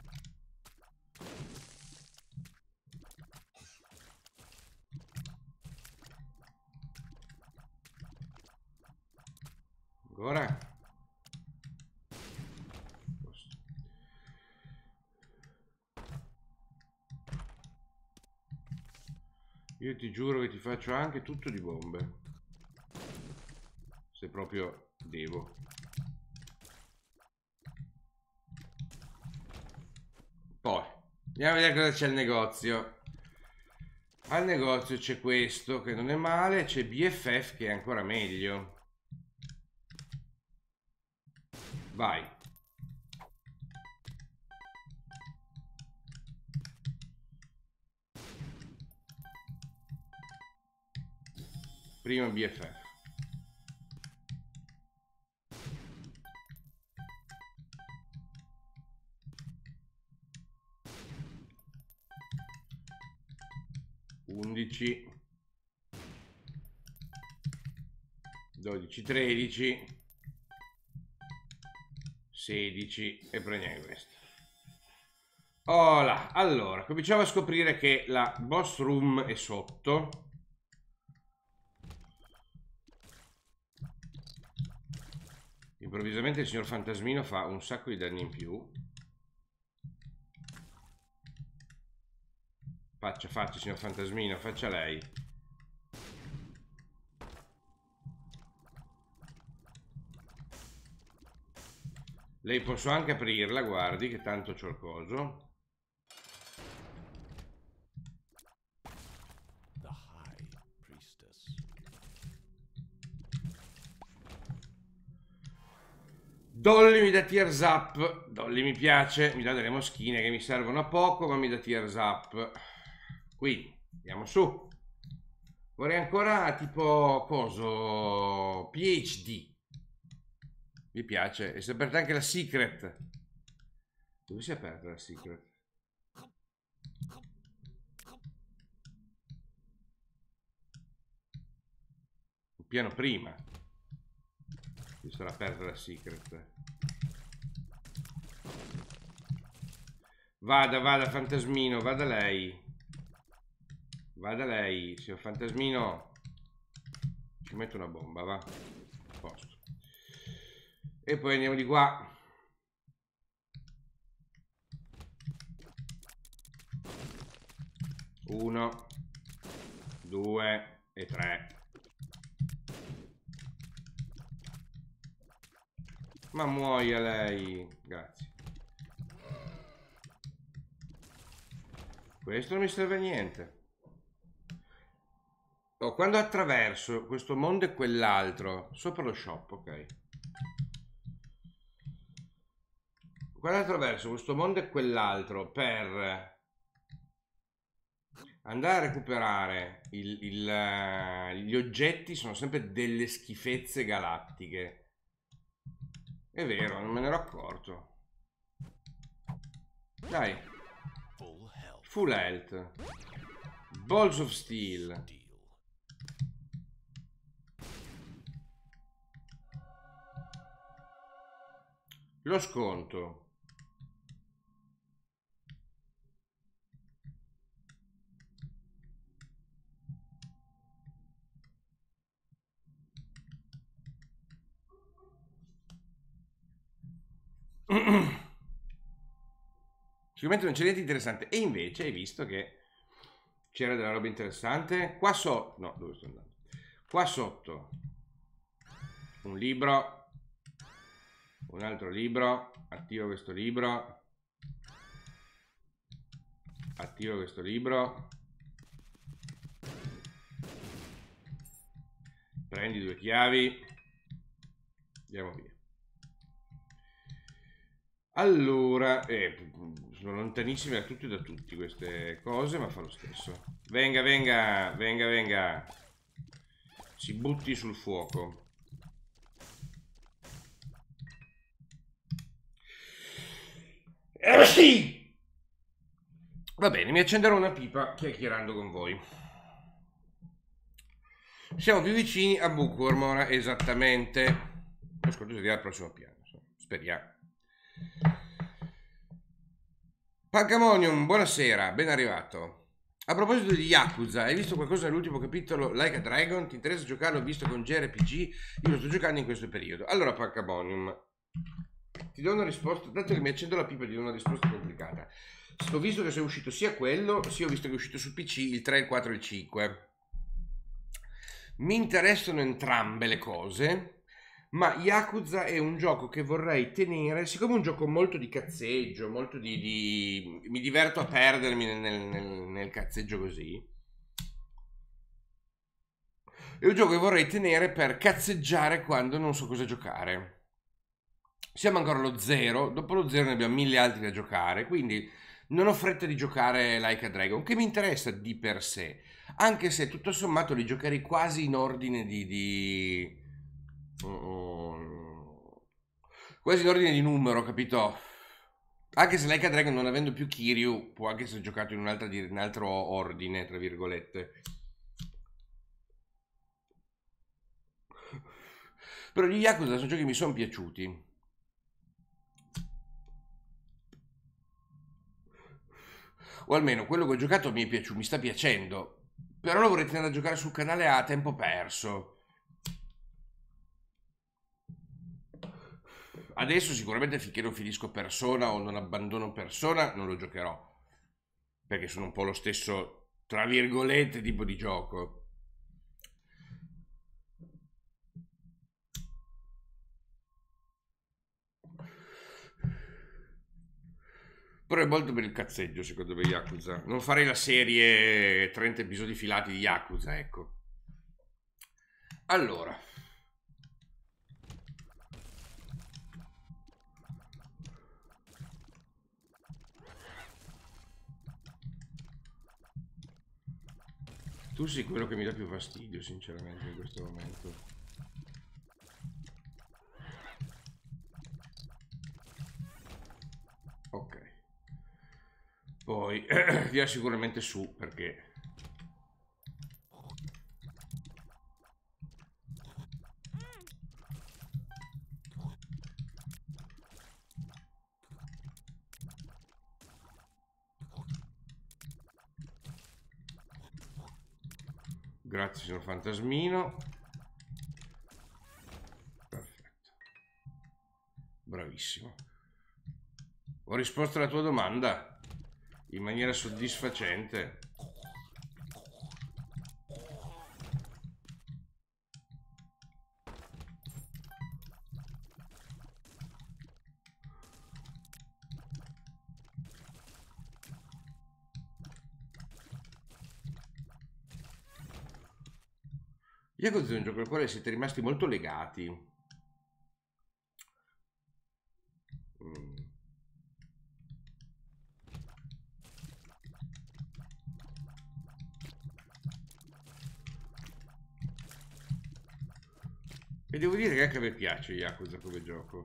Ancora? Io ti giuro che ti faccio anche tutto di bombe. Se proprio devo. Poi, andiamo a vedere cosa c'è al negozio. Al negozio c'è questo che non è male, c'è B F F che è ancora meglio. Vai. Prima B F F. undici, dodici, tredici, sedici e prendiamo questo. Oh là. Allora, cominciamo a scoprire che la boss room è sotto. Improvvisamente il signor Fantasmino fa un sacco di danni in più. Faccia, faccia, signor Fantasmino, faccia lei. Lei posso anche aprirla, guardi, che tanto c'ho il coso. Dolly mi dà tears up. Dolly mi piace, mi dà delle moschine che mi servono a poco, ma mi dà tears up. Quindi andiamo su. Vorrei ancora tipo coso P H D. Mi piace. E si è aperta anche la secret. Dove si è aperta la secret? Il piano prima. Mi sarà aperta la secret. Vada, vada, Fantasmino, vada lei. Vada lei, signor Fantasmino. Ci metto una bomba, va. A posto. E poi andiamo di qua. Uno, due e tre. Ma muoia lei. Grazie. Questo non mi serve a niente. Oh, quando attraverso questo mondo e quell'altro, sopra lo shop, ok. Quando attraverso questo mondo e quell'altro per andare a recuperare il, il, gli oggetti, sono sempre delle schifezze galattiche. È vero, non me ne ero accorto. Dai. Full health. Balls of Steel. Lo sconto. Sicuramente non c'è niente interessante. E invece hai visto che c'era della roba interessante. Qua sotto. No, dove sto andando? Qua sotto. Un libro. Un altro libro. Attivo questo libro. Attivo questo libro. Prendi due chiavi. Andiamo via. Allora, eh, sono lontanissime da tutti e da tutti queste cose, ma fa lo stesso. Venga, venga, venga, venga. Si butti sul fuoco. Va bene, mi accenderò una pipa chiacchierando con voi. Siamo più vicini a Bookworm ora, esattamente. Ascolto se al prossimo piano, speriamo. Pagamonium, buonasera, ben arrivato. A proposito di Yakuza, hai visto qualcosa nell'ultimo capitolo Like a Dragon? Ti interessa giocarlo visto con J R P G? Io lo sto giocando in questo periodo. Allora, Pagamonium, ti do una risposta, dato che mi accendo la pipa, ti do una risposta complicata. Ho visto che sei uscito sia quello, sia ho visto che è uscito su P C il tre, il quattro e il cinque. Mi interessano entrambe le cose. Ma Yakuza è un gioco che vorrei tenere, siccome è un gioco molto di cazzeggio, molto di... di... mi diverto a perdermi nel, nel, nel, nel cazzeggio così. È un gioco che vorrei tenere per cazzeggiare quando non so cosa giocare. Siamo ancora allo zero, dopo lo zero ne abbiamo mille altri da giocare, quindi non ho fretta di giocare Like a Dragon, che mi interessa di per sé, anche se tutto sommato li giocherei quasi in ordine di... di... Uh, quasi in ordine di numero, capito? Anche se Like a Dragon, non avendo più Kiryu, può anche essere giocato in, un'altra, in un altro ordine, tra virgolette. Però gli Yakuza sono giochi che mi sono piaciuti. O almeno quello che ho giocato mi è piaciuto, mi sta piacendo. Però lo vorrei tenere a giocare sul canale a tempo perso. Adesso sicuramente finché non finisco Persona o non abbandono Persona non lo giocherò. Perché sono un po' lo stesso, tra virgolette, tipo di gioco. Però è molto per il cazzeggio, secondo me, Yakuza. Non farei la serie trenta episodi filati di Yakuza, ecco. Allora. Tu sei quello che mi dà più fastidio, sinceramente, in questo momento. Ok. Poi, via sicuramente su, perché... Grazie, signor Fantasmino. Perfetto. Bravissimo. Ho risposto alla tua domanda in maniera soddisfacente. Yakuza è un gioco al quale siete rimasti molto legati. Mm. E devo dire che anche a me piace Yakuza come gioco.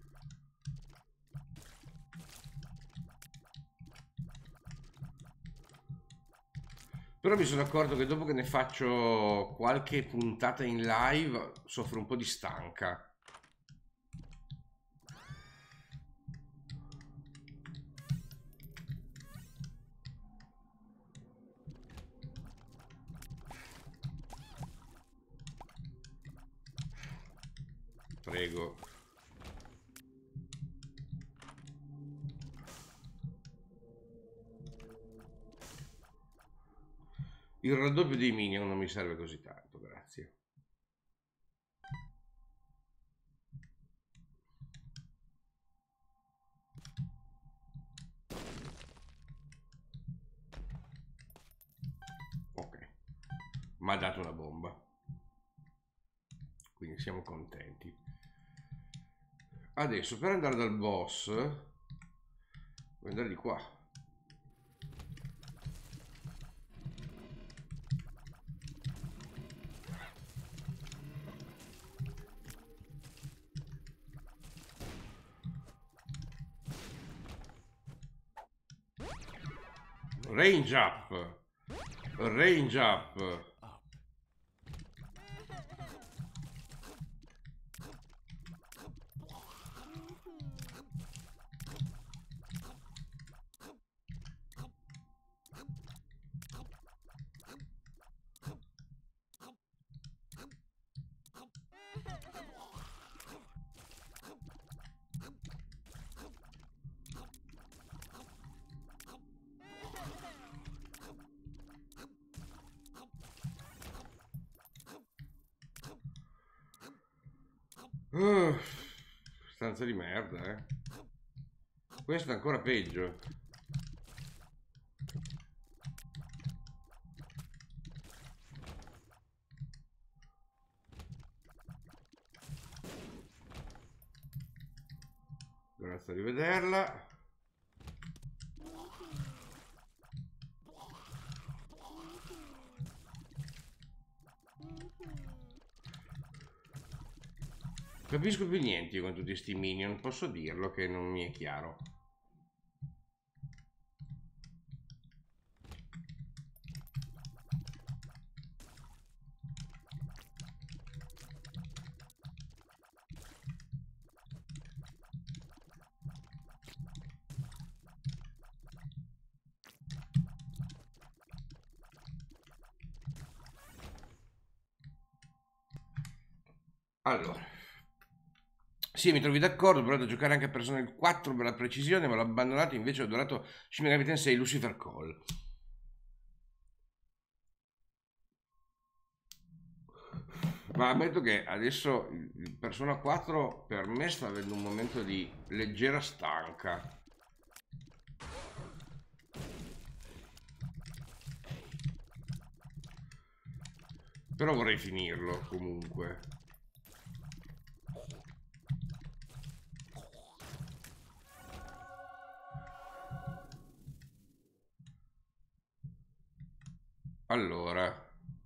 Però mi sono accorto che dopo che ne faccio qualche puntata in live soffro un po' di stanca. Prego. Il raddoppio dei minion non mi serve così tanto, grazie. Ok, mi ha dato una bomba. Quindi siamo contenti. Adesso per andare dal boss devo andare di qua. Range up. Range up. Uh, stanza di merda, eh. Questo è ancora peggio. Grazie, rivederla. Capisco più niente io con tutti sti minion, posso dirlo che non mi è chiaro. Allora, sì, mi trovi d'accordo, ho provato a giocare anche a Persona quattro per la precisione, ma l'ho abbandonato, invece ho adorato Shin Megami Tensei Lucifer Call. Ma ammetto che adesso il Persona quattro per me sta avendo un momento di leggera stanca. Però vorrei finirlo comunque. Allora,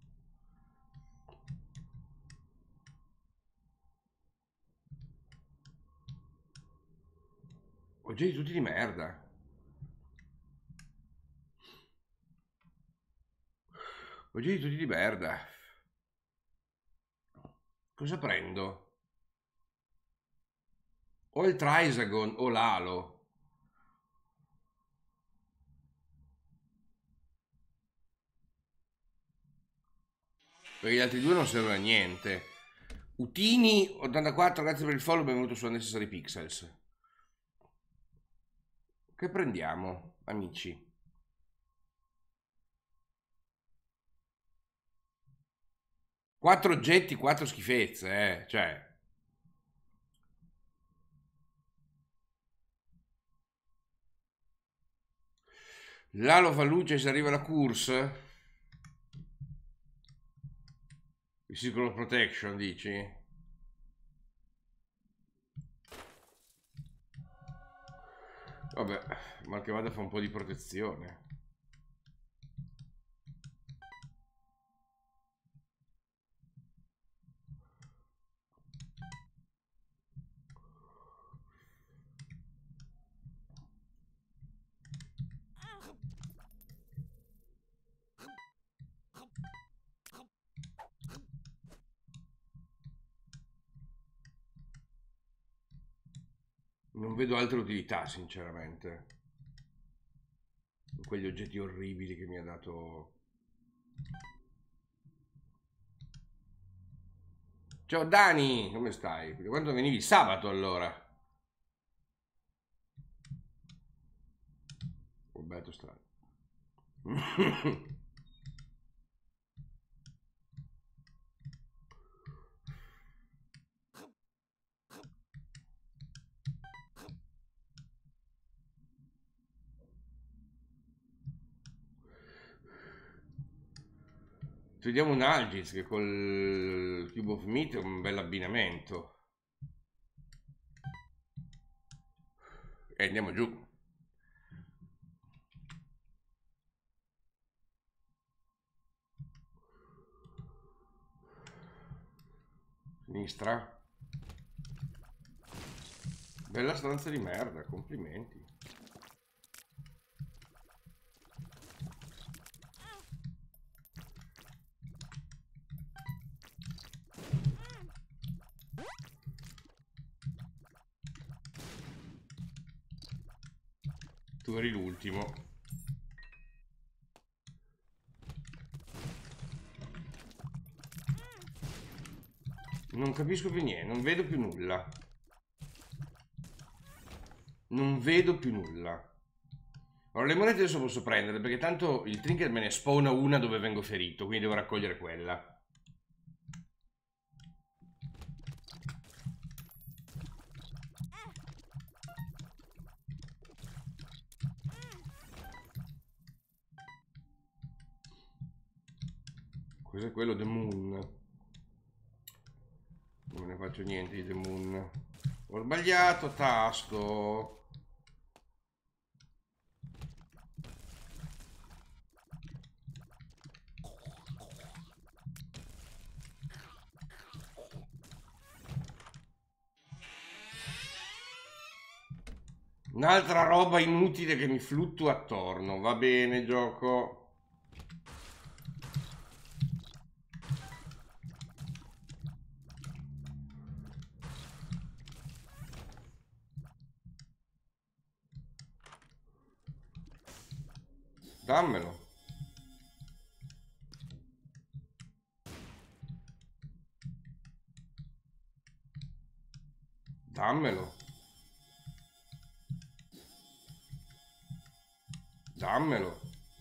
oggetti tutti di merda. Oggetti tutti di merda. Cosa prendo? O il Trisagon o l'Alo. Perché gli altri due non servono a niente. Utini ottantaquattro, grazie per il follow, benvenuto su Unnecessary Pixels. Che prendiamo, amici? Quattro oggetti, quattro schifezze, eh. Cioè, l'Alo fa luce se arriva la course. Il Circle of Protection, dici? Vabbè, mal che vada fa un po' di protezione. Non vedo altre utilità, sinceramente. Quegli oggetti orribili che mi ha dato. Ciao Dani, come stai? Quando venivi? Sabato allora. Roberto strano. Vediamo un Algiz che col Cube of Meat è un bel abbinamento. E andiamo giù. Sinistra. Bella stanza di merda, complimenti. Tu eri l'ultimo. Non capisco più niente, non vedo più nulla. Non vedo più nulla. Allora, le monete adesso posso prendere, perché tanto il trinket me ne spawna una dove vengo ferito, quindi devo raccogliere quella. Cos'è quello? The Moon. Non ne faccio niente di The Moon. Ho sbagliato tasto. Un'altra roba inutile che mi fluttua attorno. Va bene, gioco. Dammelo. Dammelo. Dammelo.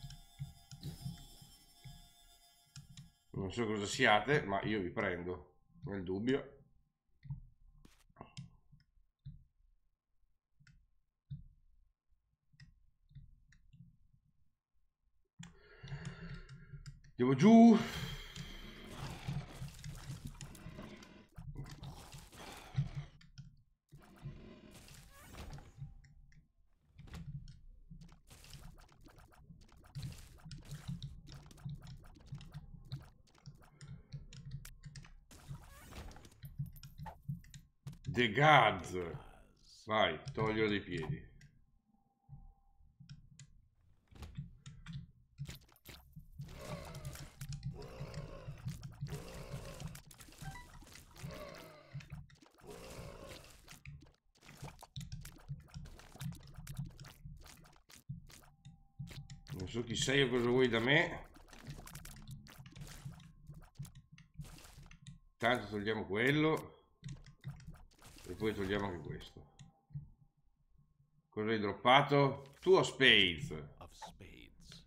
Non so cosa siate, ma io vi prendo, nel dubbio. Andiamo giù. The Gods. Vai, toglilo dai piedi. Non so chi sei o cosa vuoi da me. Tanto togliamo quello. E poi togliamo anche questo. Cosa hai droppato? Two of spades. Of spades.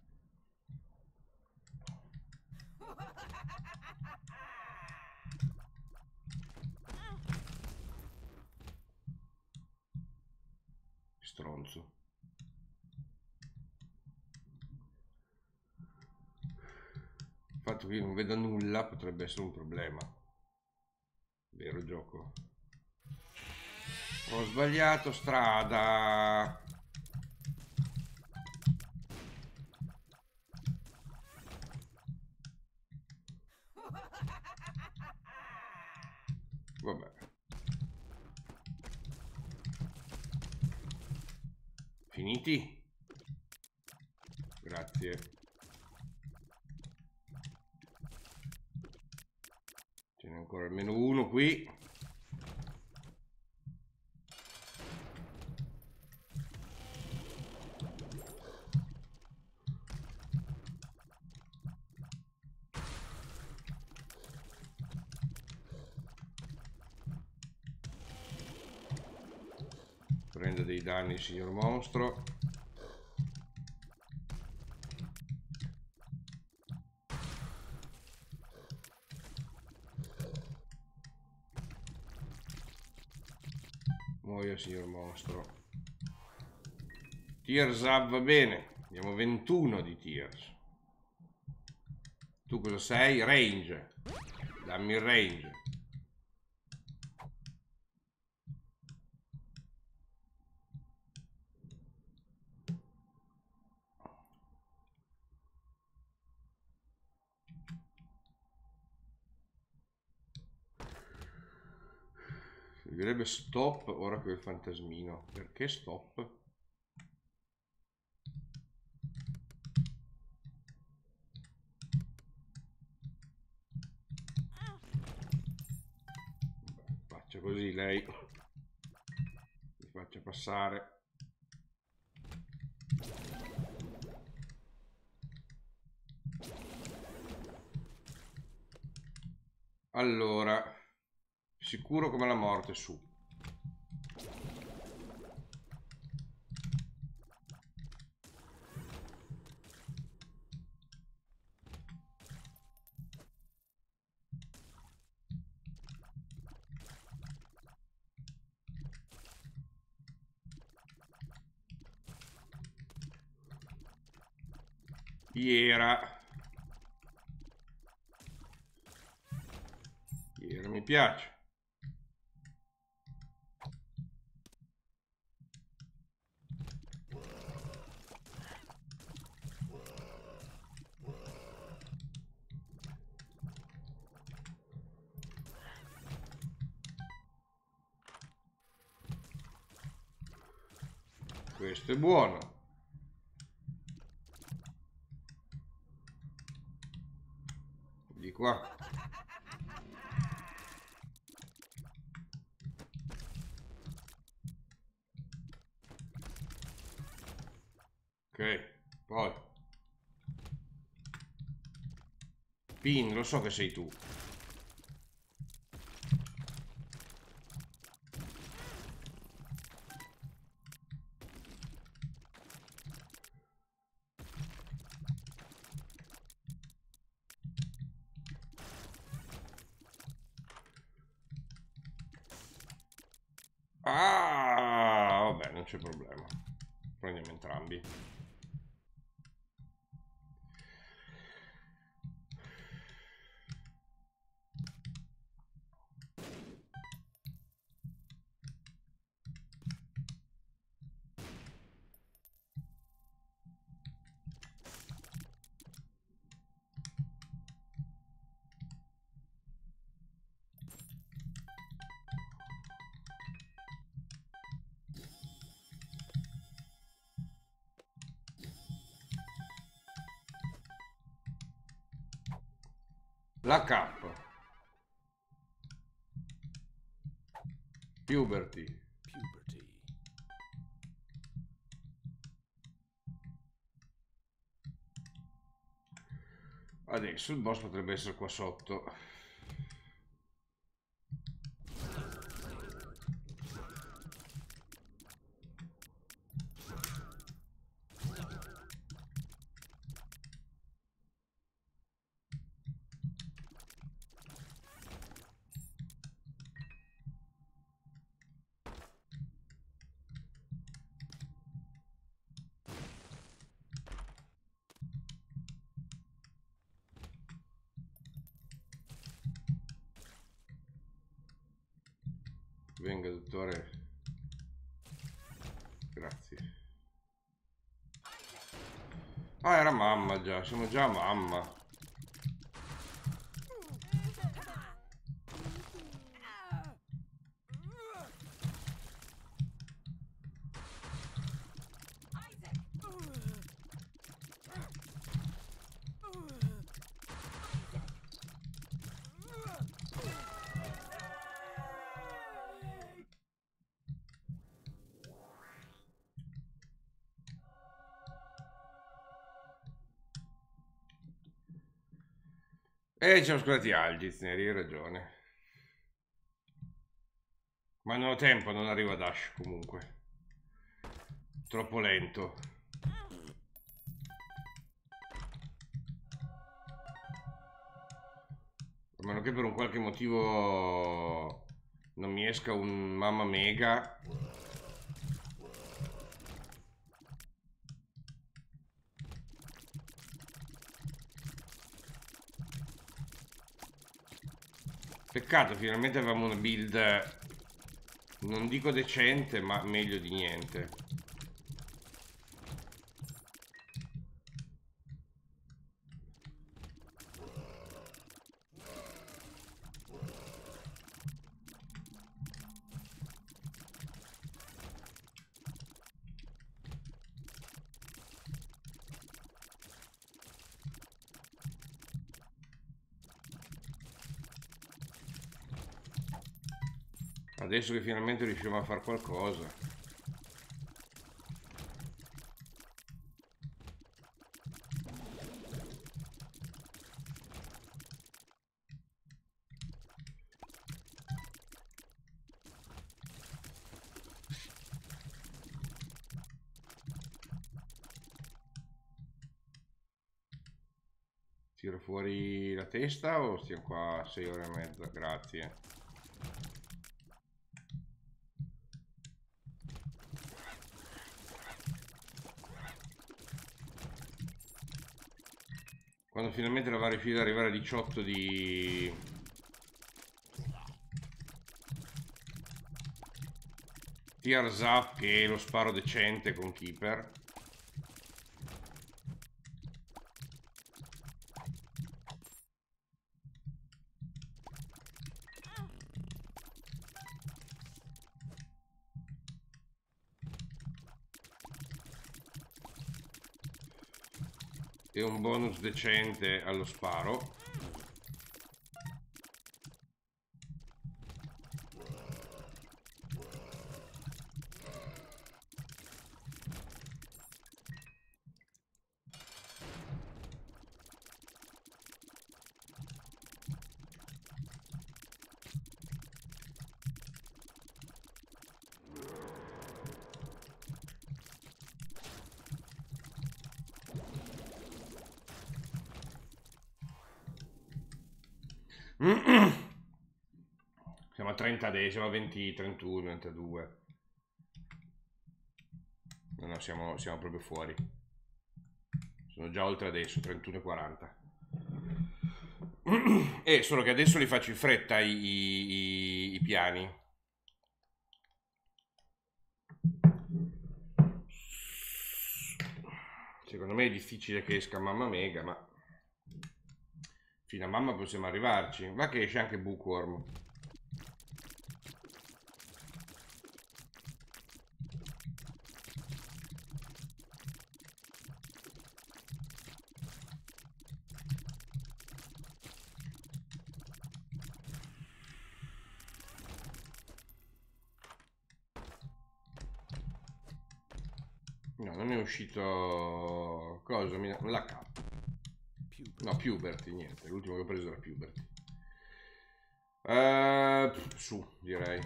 Stronzo. Il fatto che io non veda nulla potrebbe essere un problema. Vero gioco? Ho sbagliato strada. Vabbè. Finiti? Grazie. Ce n'è ancora almeno uno qui. Prende dei danni il signor mostro. Muoia signor mostro. Tears up, va bene. Abbiamo ventuno di Tears. Tu cosa sei? Range. Dammi il range. Direbbe stop ora che il fantasmino. Perché stop? Faccia così lei. Mi faccia passare. Allora. Sicuro come la morte, su. Iera. Iera mi piace. Questo è buono. Di qua. Ok, poi. Pin, lo so che sei tu. c'è problema, prendiamo entrambi. La K. Puberty. Puberty. Adesso il boss potrebbe essere qua sotto. Venga, dottore. Grazie. Ah, era mamma già, siamo già a mamma. E ci siamo scusati Algiz, ne hai ragione. Ma non ho tempo, non arrivo ad Ash comunque. Troppo lento. A meno che per un qualche motivo non mi esca un mamma mega. Peccato, finalmente avevamo una build, non dico decente, ma meglio di niente. Adesso che finalmente riusciamo a fare qualcosa. Tiro fuori la testa o stiamo qua sei ore e mezza? Grazie. Quando finalmente la va riuscita ad arrivare a diciotto di... Tears Up, che è lo sparo decente con Keeper. E un bonus decente allo sparo. Siamo a trenta adesso, siamo a venti, trentuno, trentadue. No, no, siamo, siamo proprio fuori. Sono già oltre adesso, trentuno e quaranta. E solo che adesso li faccio in fretta i, i, i piani. Secondo me è difficile che esca Mamma Mega, ma fino a Mamma possiamo arrivarci. Va che esce anche Bookworm. No, non è uscito... Cosa? La K. No, Puberty, niente. L'ultimo che ho preso era Puberty. Uh, su, direi.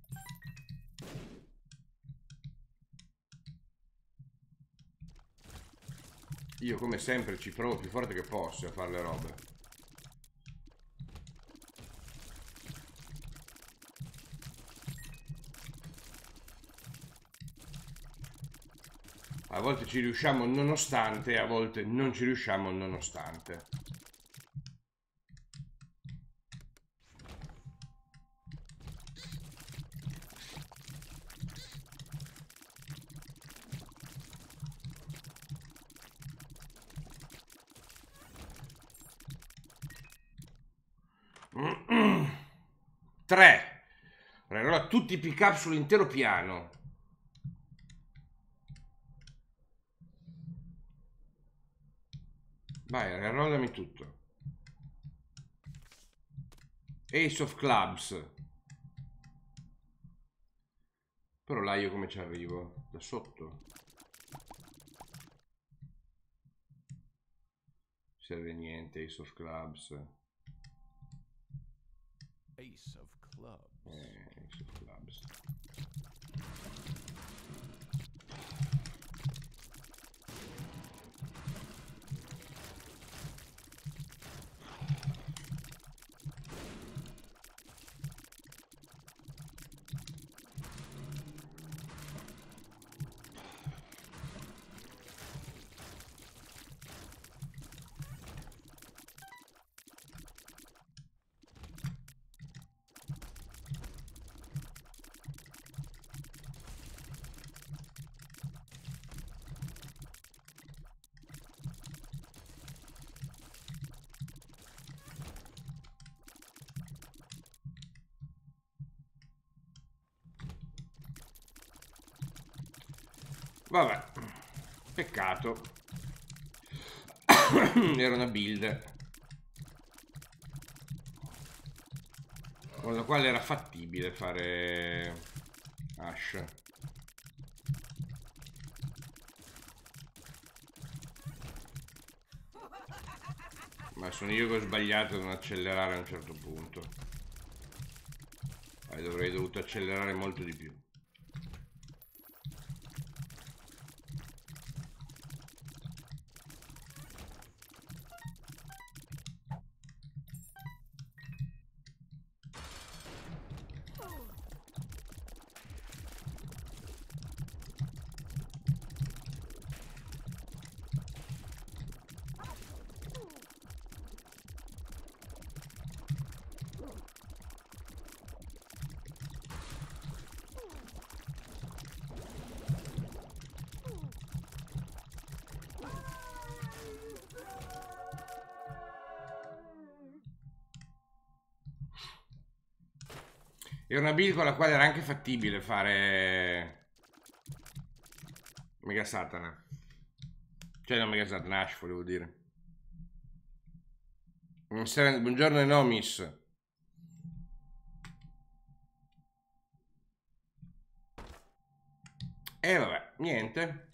Io come sempre ci provo più forte che posso a fare le robe. A volte ci riusciamo nonostante, a volte non ci riusciamo nonostante. tre. Allora tutti i pick up sull'intero piano. Vai, arrollami tutto. Ace of Clubs. Però là io come ci arrivo? Da sotto? Serve niente, Ace of Clubs. Ace of Clubs. Eh, Ace of Clubs. Vabbè, peccato. Era una build con la quale era fattibile fare Ash. Ma sono io che ho sbagliato a non accelerare a un certo punto. Eh, dovrei dovuto accelerare molto di più. È una build con la quale era anche fattibile fare Mega Satana. Cioè non Mega Satana, Ash volevo dire. Buongiorno Enomis. E vabbè, niente.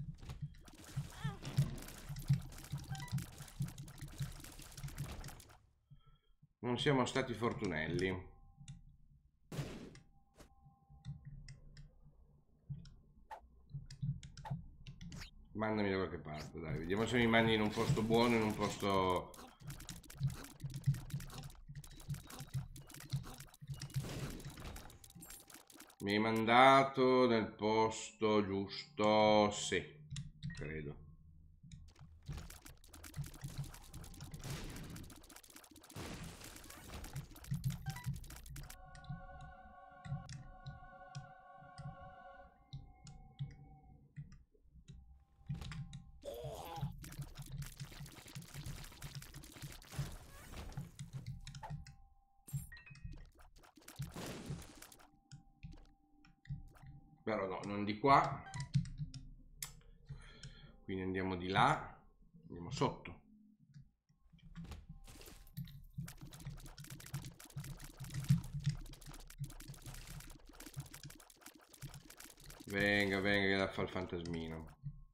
Non siamo stati fortunelli. Mandami da qualche parte, dai, vediamo se mi mandi in un posto buono, in un posto... Mi hai mandato nel posto giusto? Sì, credo. Però no, non di qua. Quindi andiamo di là. Andiamo sotto. Venga, venga, che da fa il fantasmino.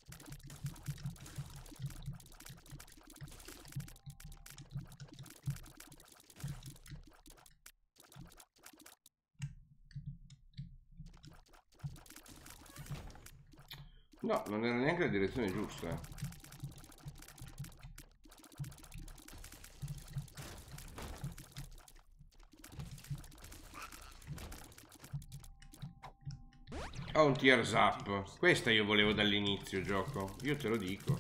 No, non era neanche la direzione giusta. Ho un tears up. Questa io volevo dall'inizio, gioco. Io te lo dico.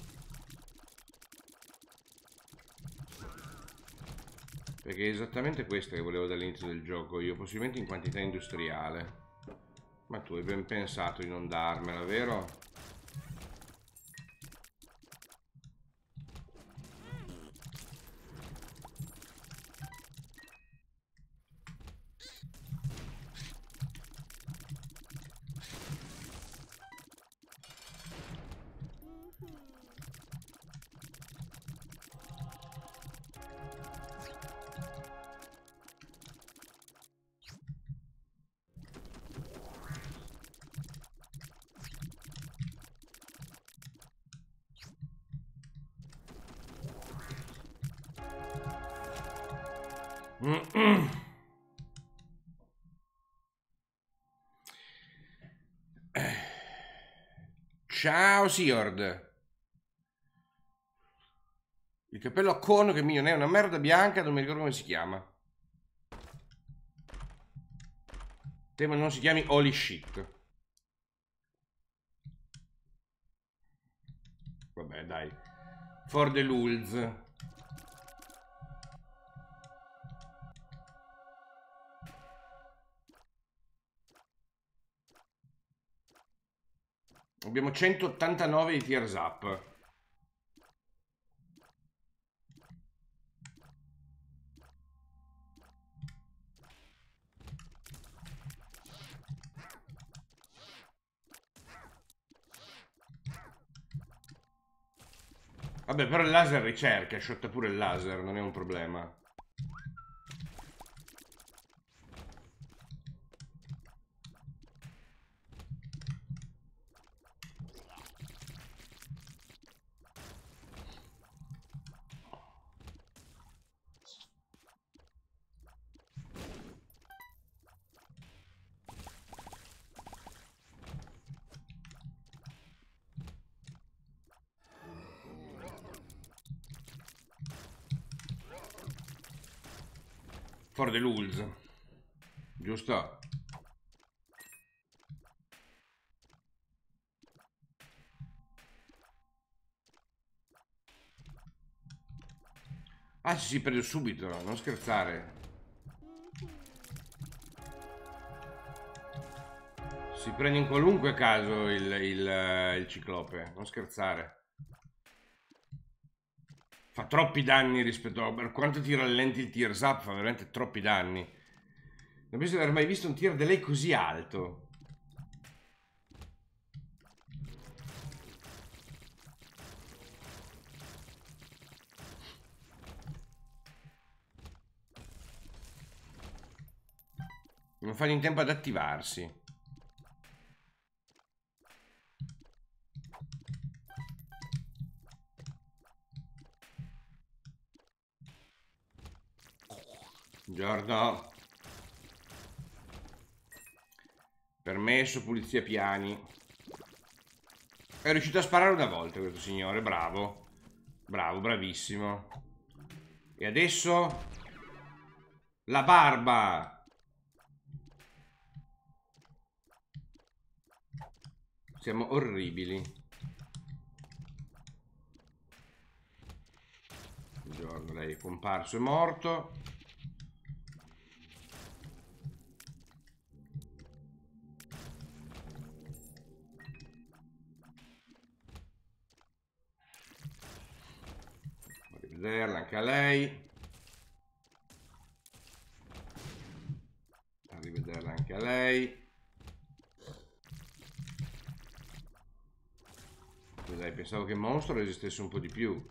Perché è esattamente questa che volevo dall'inizio del gioco. Io, possibilmente in quantità industriale. Ma tu hai ben pensato di non darmela, vero? Ciao Siord. Il cappello a cono che mio ne è una merda bianca, non mi ricordo come si chiama. Temo non si chiami Holy Shit. Vabbè, dai. For the Lulz. Abbiamo centottantanove di tears up. Vabbè, però il laser ricerca, shotta pure il laser, non è un problema. For the Lulz. Giusto? Ah sì, sì, preso subito, non scherzare. Si prende in qualunque caso il, il, il ciclope, non scherzare. Fa troppi danni rispetto a... Per quanto ti rallenti il tears up, fa veramente troppi danni. Non penso di aver mai visto un tier delay così alto. Non fa in tempo ad attivarsi. Buongiorno. Permesso, pulizia piani. È riuscito a sparare una volta questo signore, bravo. Bravo, bravissimo. E adesso... La barba! Siamo orribili. Buongiorno, lei è comparso e morto. Rivederla anche a lei. A rivederla anche a lei. Dai, pensavo che il mostro resistesse un po' di più.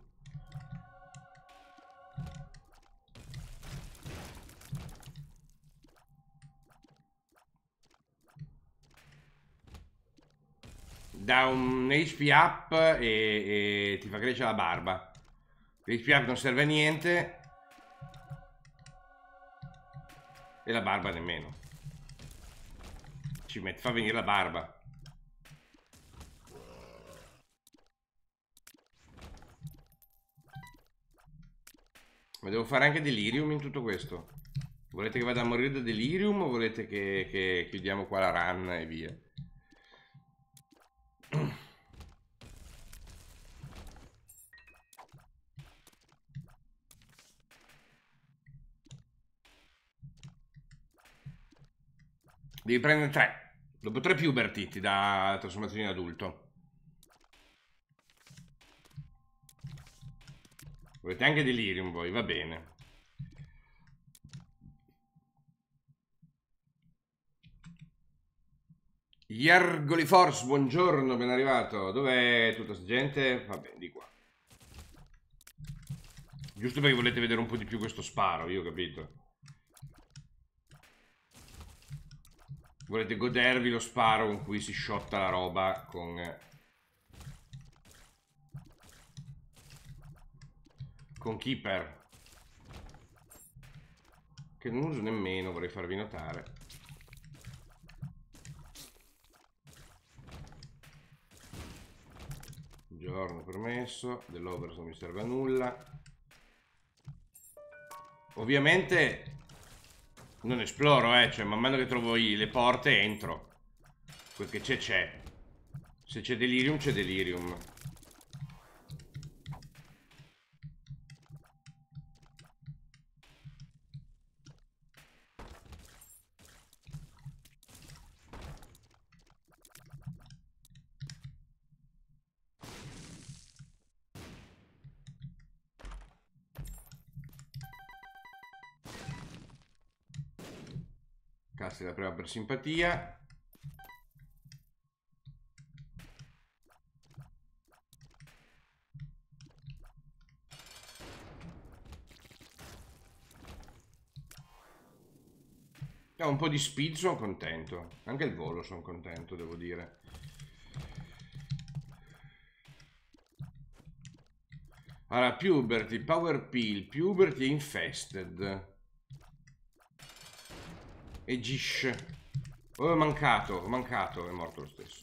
Dà un H P up e, e ti fa crescere la barba. L'H P up non serve a niente e la barba nemmeno. Ci mette, fa venire la barba. Ma devo fare anche delirium in tutto questo? Volete che vada a morire da delirium o volete che, che chiudiamo qua la run e via? Devi prendere tre. Dopo tre puberty ti dà trasformazione in adulto. Volete anche delirium voi, va bene. Yergoli Force, buongiorno, ben arrivato. Dov'è tutta sta gente? Va bene, di qua. Giusto perché volete vedere un po' di più questo sparo, io ho capito. Volete godervi lo sparo con cui si sciotta la roba con... con Keeper. Che non uso nemmeno, vorrei farvi notare. Giorno permesso, dell'overs non mi serve a nulla. Ovviamente non esploro, eh, cioè man mano che trovo le porte entro. Quel che c'è c'è. Se c'è delirium c'è delirium. Cassi la prima per simpatia. Ho un po' di speed, sono contento. Anche il volo sono contento, devo dire. Allora, Puberty, Power Peel, Puberty e Infested. E Gish. Oh, è mancato, è mancato, è morto lo stesso.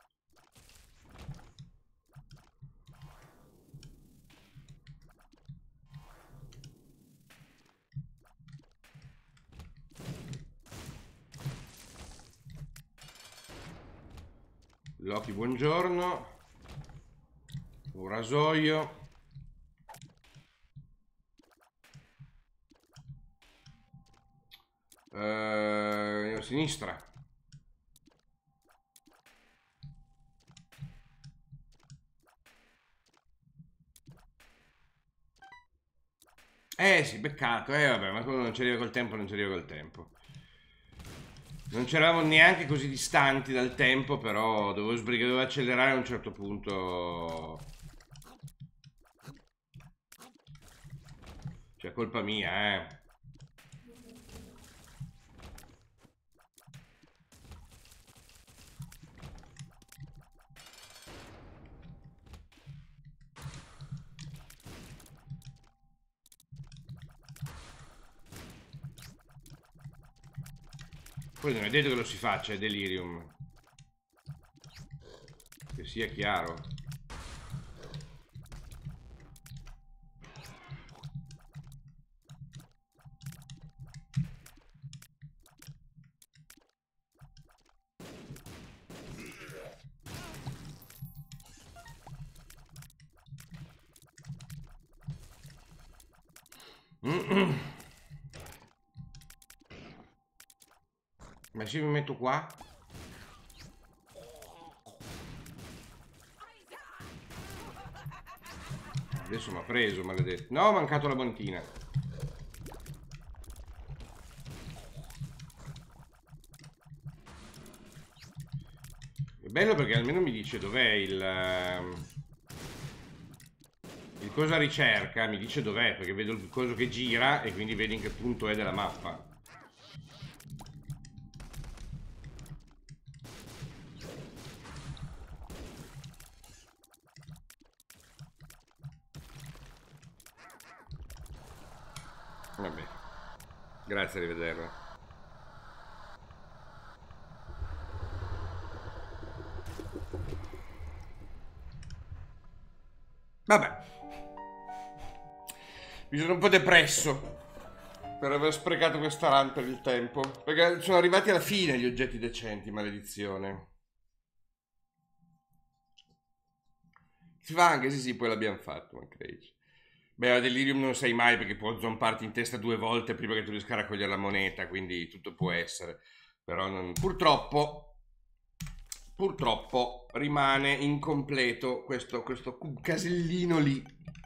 Loki, buongiorno. Un rasoio. Uh, a sinistra. Eh sì, peccato, eh vabbè, ma quello non ci arriva col tempo, non ci arriva col tempo. Non c'eravamo neanche così distanti dal tempo, però dovevo sbrigare, dovevo accelerare a un certo punto. Cioè, colpa mia, eh. Poi non è detto che lo si faccia, è delirium. Che sia chiaro. Ma se mi metto qua? Adesso mi ha preso, maledetto. No, ho mancato la banchina. È bello perché almeno mi dice dov'è il... Il cosa ricerca, mi dice dov'è, perché vedo il coso che gira e quindi vedi in che punto è della mappa. Vabbè. Grazie, arrivederla. Vabbè. Mi sono un po' depresso per aver sprecato questa run per il tempo. Perché sono arrivati alla fine gli oggetti decenti, maledizione. Si fa anche, sì sì, poi l'abbiamo fatto, ma credi. Beh, a Delirium non sai mai perché può zomparti in testa due volte prima che tu riesca a raccogliere la moneta, quindi tutto può essere. Però non... purtroppo, purtroppo rimane incompleto questo, questo casellino lì.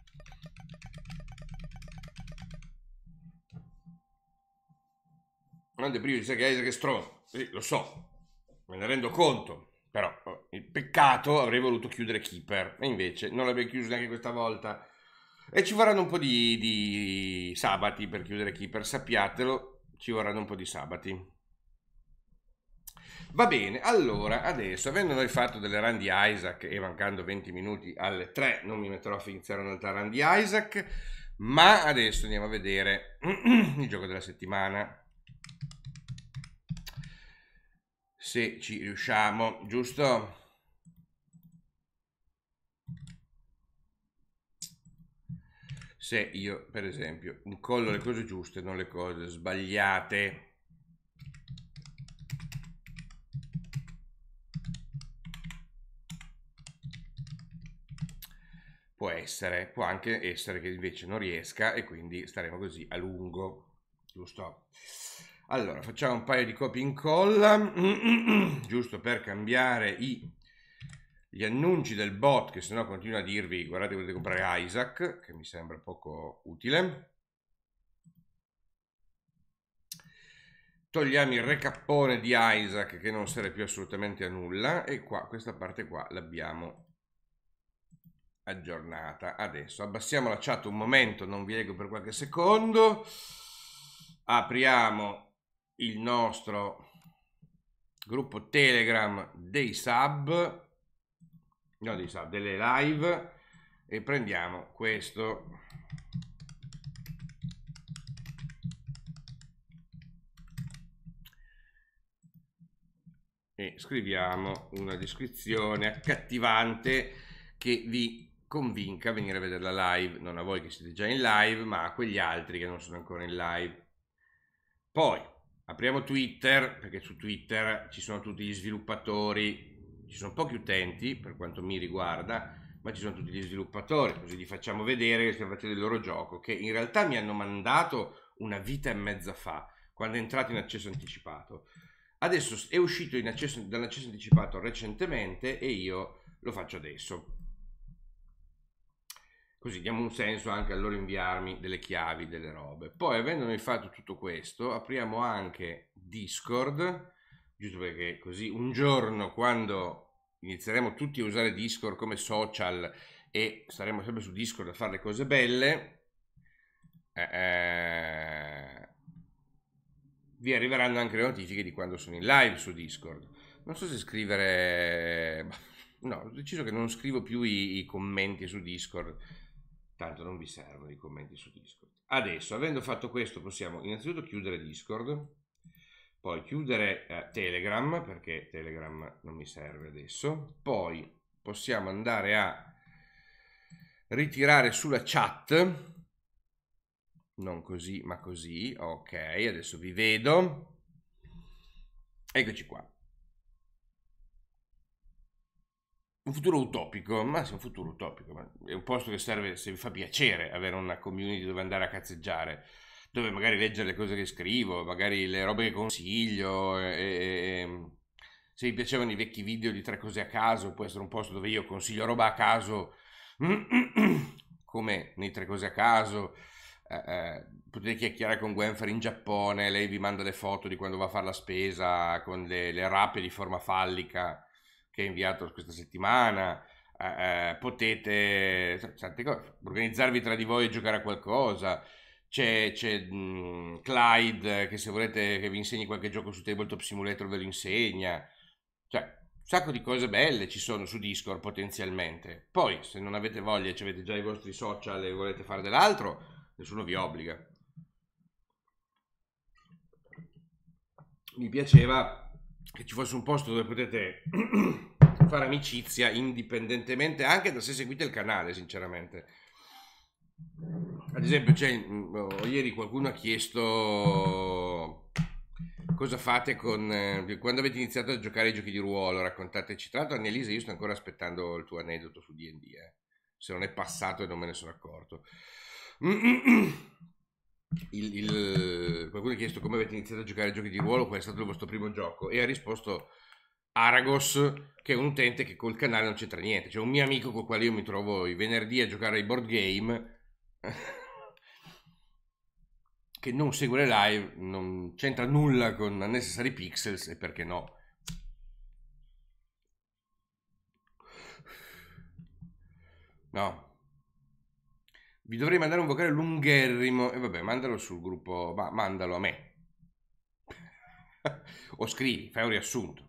Quando prima dice che Isaac è stronzo, sì, lo so, me ne rendo conto, però il peccato avrei voluto chiudere Keeper e invece non l'abbiamo chiuso neanche questa volta. E ci vorranno un po' di, di sabati per chiudere Keeper, sappiatelo, ci vorranno un po' di sabati. Va bene, allora, adesso, avendo noi fatto delle run di Isaac e mancando venti minuti alle tre, non mi metterò a iniziare un'altra run di Isaac, ma adesso andiamo a vedere il gioco della settimana. Se ci riusciamo, giusto? Se io, per esempio, incollo le cose giuste, non le cose sbagliate. Può essere, può anche essere che invece non riesca e quindi staremo così a lungo, giusto? Allora, facciamo un paio di copia e incolla, giusto per cambiare i, gli annunci del bot, che sennò continua a dirvi, guardate, potete comprare Isaac, che mi sembra poco utile. Togliamo il recappone di Isaac, che non serve più assolutamente a nulla, e qua, questa parte qua, l'abbiamo aggiornata. Adesso abbassiamo la chat un momento, non vi leggo per qualche secondo, apriamo il nostro gruppo Telegram dei sub, no dei sub, delle live, e prendiamo questo e scriviamo una descrizione accattivante che vi convinca a venire a vedere la live, non a voi che siete già in live, ma a quegli altri che non sono ancora in live. Poi apriamo Twitter, perché su Twitter ci sono tutti gli sviluppatori, ci sono pochi utenti per quanto mi riguarda, ma ci sono tutti gli sviluppatori, così gli facciamo vedere che stiamo facendo il loro gioco, che in realtà mi hanno mandato una vita e mezza fa, quando è entrato in accesso anticipato. Adesso è uscito in accesso, dall'accesso anticipato recentemente e io lo faccio adesso. Così diamo un senso anche al loro inviarmi delle chiavi, delle robe. Poi, avendo noi fatto tutto questo, apriamo anche Discord, giusto perché così un giorno, quando inizieremo tutti a usare Discord come social e staremo sempre su Discord a fare le cose belle, eh, vi arriveranno anche le notifiche di quando sono in live su Discord. Non so se scrivere... No, ho deciso che non scrivo più i, i commenti su Discord, tanto non vi servono i commenti su Discord. Adesso, avendo fatto questo, possiamo innanzitutto chiudere Discord, poi chiudere eh, Telegram, perché Telegram non mi serve adesso, poi possiamo andare a ritirare sulla chat, non così ma così, ok, adesso vi vedo, eccoci qua. un futuro utopico, ma sì, un futuro utopico, ma è un posto che serve se vi fa piacere avere una community dove andare a cazzeggiare, dove magari leggere le cose che scrivo, magari le robe che consiglio, e, e- e- se vi piacevano i vecchi video di tre cose a caso, può essere un posto dove io consiglio roba a caso, come nei tre cose a caso. Eh, eh, potete chiacchierare con Gwenfer in Giappone, lei vi manda le foto di quando va a fare la spesa con le, le rape di forma fallica che ha inviato questa settimana. Eh, eh, potete tante cose, organizzarvi tra di voi e giocare a qualcosa. C'è, c'è mh, Clyde che se volete che vi insegni qualche gioco su Tabletop Simulator ve lo insegna. Cioè, un sacco di cose belle ci sono su Discord potenzialmente. Poi, se non avete voglia, ci avete già i vostri social e volete fare dell'altro, nessuno vi obbliga. Mi piaceva che ci fosse un posto dove potete fare amicizia indipendentemente anche da se seguite il canale, sinceramente. Ad esempio, c'è, mh, ieri qualcuno ha chiesto cosa fate con eh, quando avete iniziato a giocare ai giochi di ruolo, raccontateci. Tra l'altro, Annelisa, io sto ancora aspettando il tuo aneddoto su D and D, eh. Se non è passato e non me ne sono accorto. Il, il- qualcuno ha chiesto come avete iniziato a giocare a giochi di ruolo, qual è stato il vostro primo gioco, e ha risposto Aragos, che è un utente che col canale non c'entra niente. C'è un mio amico con il quale io mi trovo i venerdì a giocare ai board game, che non segue le live, non c'entra nulla con Unnecessary Pixels, e perché no. No. Vi dovrei mandare un vocale lungherrimo, e vabbè, mandalo sul gruppo, ma mandalo a me. O scrivi, fai un riassunto.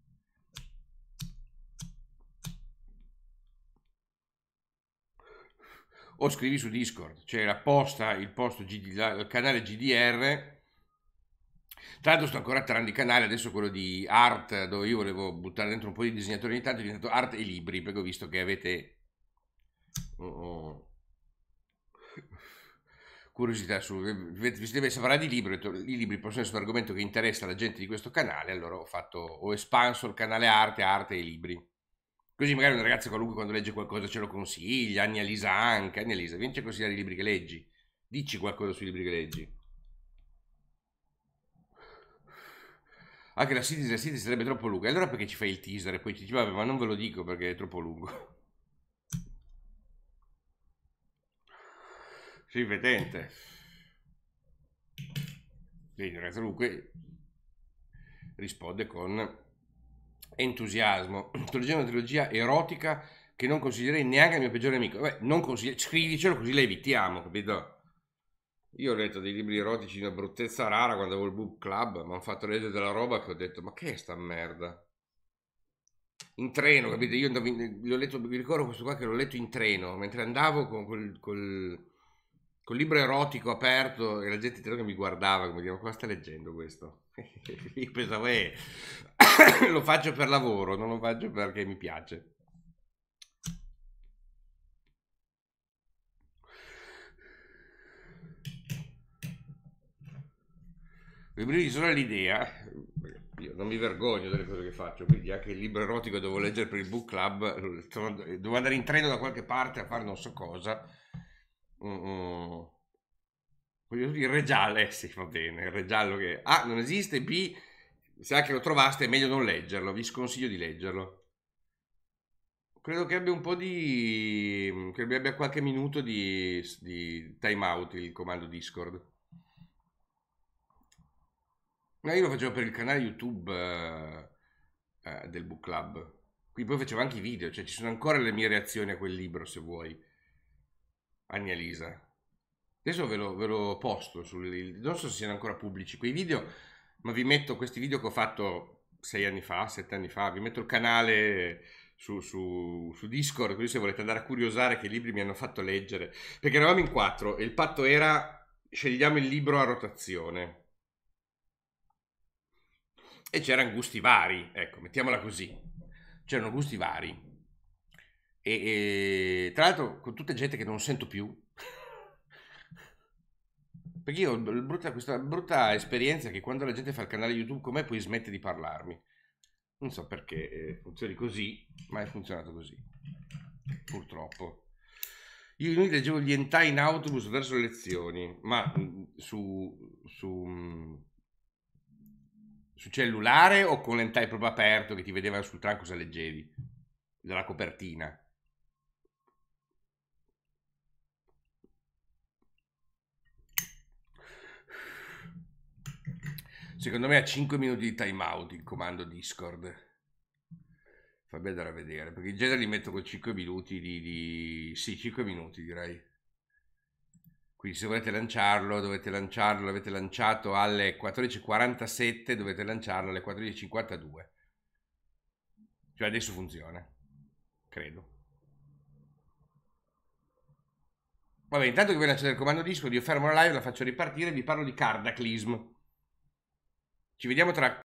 O scrivi su Discord, c'è la posta, il posto G D, il canale G D R. Tra l'altro sto ancora atterrando i canali, adesso quello di Art, dove io volevo buttare dentro un po' di disegnatori ogni tanto, è diventato Art e Libri, perché ho visto che avete oh, oh, curiosità su... Vi deve parlare di libri, i libri possono essere un argomento che interessa la gente di questo canale, allora ho fatto, ho espanso il canale Arte, Arte e Libri. Così magari un ragazzo qualunque quando legge qualcosa ce lo consiglia, Annia Lisa anche, Annia Lisa, vieni a consigliare i libri che leggi, dici qualcosa sui libri che leggi. Anche la City, la City sarebbe troppo lunga, allora perché ci fai il teaser e poi ti dici vabbè ma non ve lo dico perché è troppo lungo. Sì, vedente. Quindi ragazzi comunque risponde con entusiasmo. Sto leggendo una trilogia erotica che non consiglierei neanche al mio peggiore amico. Beh, non consigli- scrivicelo così la evitiamo, capito? Io ho letto dei libri erotici di una bruttezza rara quando avevo il book club, mi hanno fatto leggere della roba che ho detto, ma che è sta merda? In treno, capite? Io andavo in- l'ho letto, mi ricordo questo qua che l'ho letto in treno, mentre andavo con col, col, col libro erotico aperto e la gente in treno che mi guardava, come diceva, ma cosa sta leggendo questo? Io pensavo, eh, lo faccio per lavoro, non lo faccio perché mi piace. Mi brigi solo l'idea, io non mi vergogno delle cose che faccio, quindi anche il libro erotico devo leggere per il book club, devo andare in treno da qualche parte a fare non so cosa. Mm, mm. Voglio dire, il re giallo, eh sì, va bene, il re giallo che A non esiste, B se anche lo trovaste è meglio non leggerlo, vi sconsiglio di leggerlo. Credo che abbia un po' di... che abbia qualche minuto di, di time out il comando Discord. No, io lo facevo per il canale YouTube eh, eh, del Book Club. Qui poi facevo anche i video, cioè ci sono ancora le mie reazioni a quel libro se vuoi. Annia Lisa. Adesso ve lo, ve lo posto, sul, non so se siano ancora pubblici quei video, ma vi metto questi video che ho fatto sei anni fa, sette anni fa, vi metto il canale su, su, su Discord, così se volete andare a curiosare che libri mi hanno fatto leggere. Perché eravamo in quattro e il patto era scegliamo il libro a rotazione. E c'erano gusti vari, ecco, mettiamola così. C'erano gusti vari. E, e tra l'altro con tutta gente che non sento più. Perché io ho il brutta- questa brutta esperienza che quando la gente fa il canale YouTube con me poi smette di parlarmi. Non so perché eh, funzioni così, ma è funzionato così. Purtroppo. Io ieri leggevo gli hentai in autobus verso le lezioni, ma mh, su, su, mh, su cellulare o con l'hentai proprio aperto che ti vedeva sul tram cosa leggevi? Dalla copertina. Secondo me ha cinque minuti di time out il comando Discord. Fammi andare a vedere, perché in genere li metto con cinque minuti di, di... Sì, cinque minuti direi. Quindi se volete lanciarlo, dovete lanciarlo, l'avete lanciato alle quattordici e quarantasette, dovete lanciarlo alle quattordici e cinquantadue. Cioè adesso funziona, credo. Vabbè, intanto che voi lanciate il comando Discord, io fermo la live, la faccio ripartire e vi parlo di Cardaclysm. Ci vediamo tra